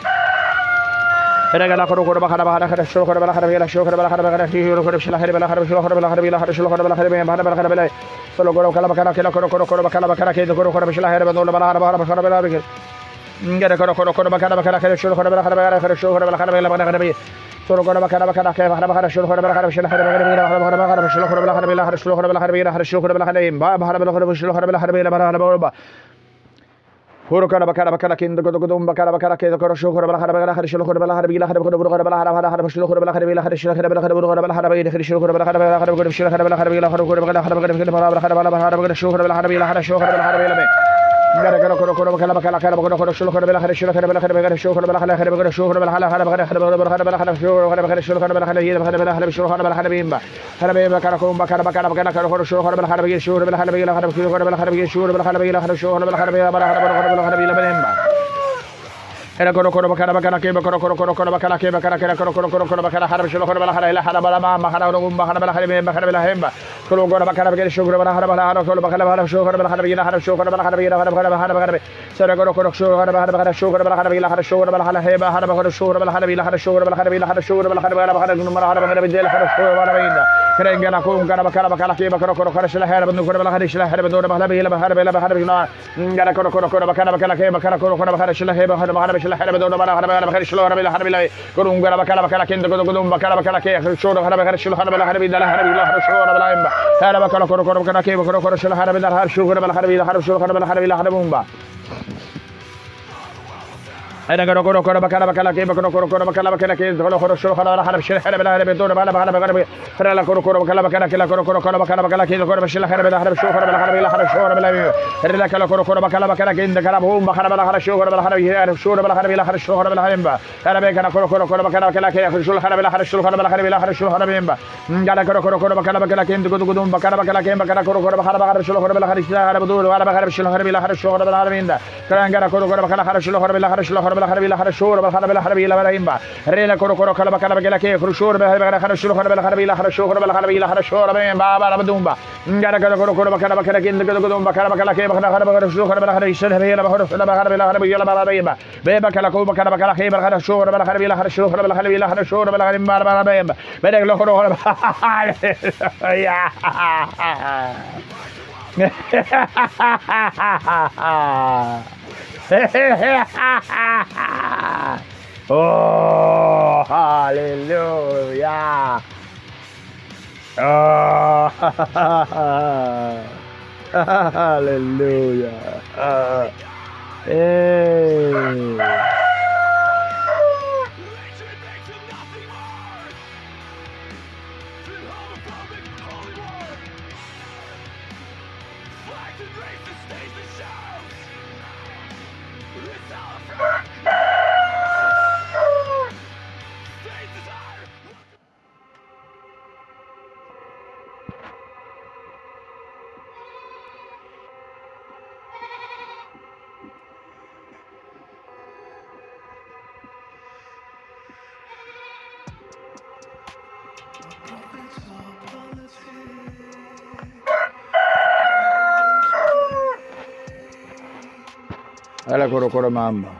Gala koro koro bakara bakara harshul harba la harba la harshul harba la harba la harshul harba la harshul harba la harba la harshul harba la harba imba harba harba la solo koro kala bakara kala koro koro koro bakala bakara ki koro koro harshul harba la harba harba harba la harba Gala koro koro koro bakara bakara harshul harba la harba la harshul harba la harba la harba Solo kora bakara bakara ke bakara bakara shul kora bakara shul kora bakara bakara bakara shul kora bakara bakara shul kora bakara bakara shul kora bakara imba bakara bakara shul kora bakara bakara bakara Horo kara bakara bakara kinda godo godo bakara bakara ke kora shul kora bakara bakara shul kora bakara bakara bakara bakara bakara bakara shul kora bakara bakara shul kora bakara bakara bakara bakara shul kora bakara bakara bakara shul kora bakara bakara bakara bakara bakara shul kora bakara bakara shul kora bakara bakara Gara gara koro koro bakala bakala kara koro koro shul koro bela kara shul koro bela kara bakara shul koro bela kara kara bakara shul koro bela kara kara bakara kara bakara bakara kara shul koro bakara shul koro bela kara yida bakara bela kara shul koro bela kara bimba kara bimba kara koro bakara bakara bakara kara koro shul koro bela kara bakara shul koro bela kara bakara kara shul koro bela kara bakara shul koro bela kara bakara shul koro bela kara bakara bakara kara bela bimba Era koro koro bakara bakara ke koro koro koro koro bakara ke bakara kara koro koro koro koro bakara kara shul koro bela kara ila kara bela ma kara ro bakara bela kara bimba kara bela hemba koro koro bakara bakara shul koro bela kara bakara koro bakara bakara shul koro bela kara yida kara shul koro bela kara yida kara bakara bakara Sara koro koro shul koro bela kara shul koro bela kara yida kara shul koro bela kara heba kara bakara shul koro bela kara yida kara shul koro bela kara yida kara shul koro bela kara bakara bakara numara kara bakara bidela kara shul koro bela yida kara ngana ko ngana bakara bakara ke koro koro koro shul hera bandu koro bela kara shul hera bandu bela bela bela bela bela bela ngana koro koro koro bakara bakara ke bakara koro koro bakara shul heba kara bakara shul hera bandu bela kara bakara shul koro bela kara bela koro ngana bakara bakara ke godo godo bakara bakara ke shul koro bakara shul koro bela kara bidela kara bela shul koro bela hemba kara bakara koro koro bakara ke koro koro shul hera bela shul koro bela kara bela kara shul koro bela kara bela kara bumba Era koro koro koro bakara bakara ke koro koro koro bakara bakara ke koro koro shul koro bela kara shul hera bela hera bela bela bakara bakara kara koro koro bakara bakara ke koro koro koro bakara bakara ke koro shul hera bela kara shul koro bela kara bela kara shul bela hera kala koro koro bakara bakara ke kara bum bakara bela kara shul koro bela kara hera shul bela kara bela kara shul koro bela hemba kara be kara koro koro koro bakara bakara ke shul hera bela kara shul koro bela kara bela kara shul koro hemba kara koro koro koro bakara bakara ke godo godo bakara bakara ke bakara koro koro bakara bakara shul koro bela kara hera bela wala bakara shul hera bela kara shul koro bela hemba kara kara koro koro bakara kara shul koro bela kara shul koro bela kara bela kara shul bela kara bela kara bela hemba rela koro koro kala bakara bakara ke shul bela kara shul koro bela kara bela kara shul koro bela kara bela kara shul bela hemba bala badumba kara kara koro koro bakara bakara ke godo godo bakara bakara ke bakara kara bakara shul koro bela kara shul hera bela kara bela kara bela bala hemba be bakara koro bakara bakara ke bakara shul bela kara bela kara shul koro bela kara bela kara shul bela hemba bala hemba be koro koro ya Oh, hallelujah. Oh, hallelujah. Uh, hey. Telekurumamba.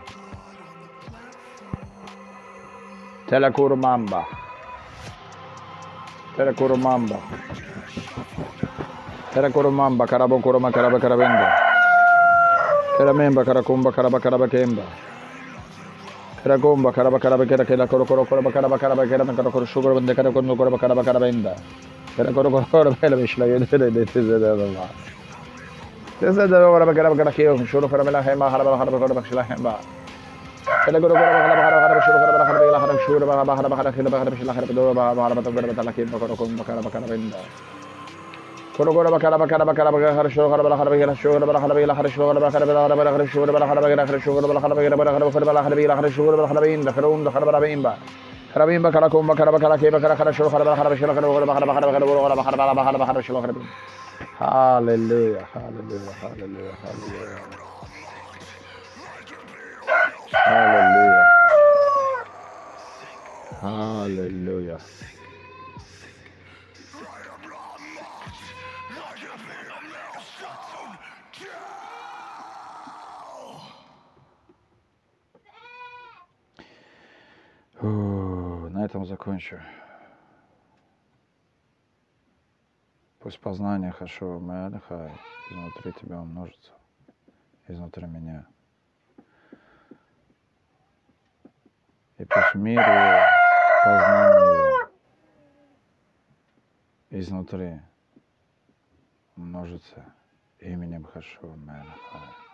Telekurumamba. Telekurumamba. Telekurumamba. Karabokuruma karaba karabenda. Karamemba karakumba karaba karaba kemba. Karagomba karaba karaba kera kera koro koro koro karaba karaba kera koro koro sugar bende kara koro koro karaba karabenda. Kara koro koro koro bela mishla yede de de de Allah. Tesa de karaba karaba kara kiyo shuru karaba hema haraba haraba karaba shla hema. Kara koro koro karaba karaba karaba shuru karaba karaba ila haraba shuru karaba karaba karaba kila karaba shla karaba do karaba haraba to karaba tala kiyo koro koro karaba karabenda. Koro koro karaba karaba karaba karaba shuru karaba karaba ila shuru karaba karaba ila haraba shuru karaba karaba ila haraba shuru karaba karaba ila haraba shuru karaba karaba ila haraba karaba haraba ila haraba shuru karaba karaba inda karum da karaba bimba. Karabimba karakumba karaba karaba kiyo karaba karaba shuru karaba karaba shuru karaba karaba karaba karaba karaba karaba karaba karaba shuru karaba. Hallelujah, hallelujah, hallelujah, hallelujah. Hallelujah. Hallelujah. Фу, на этом закончу. Пусть познание Хашуа Мелеха изнутри тебя умножится, изнутри меня. И пусть мир его, познание его изнутри умножится именем Хашуа Мелеха.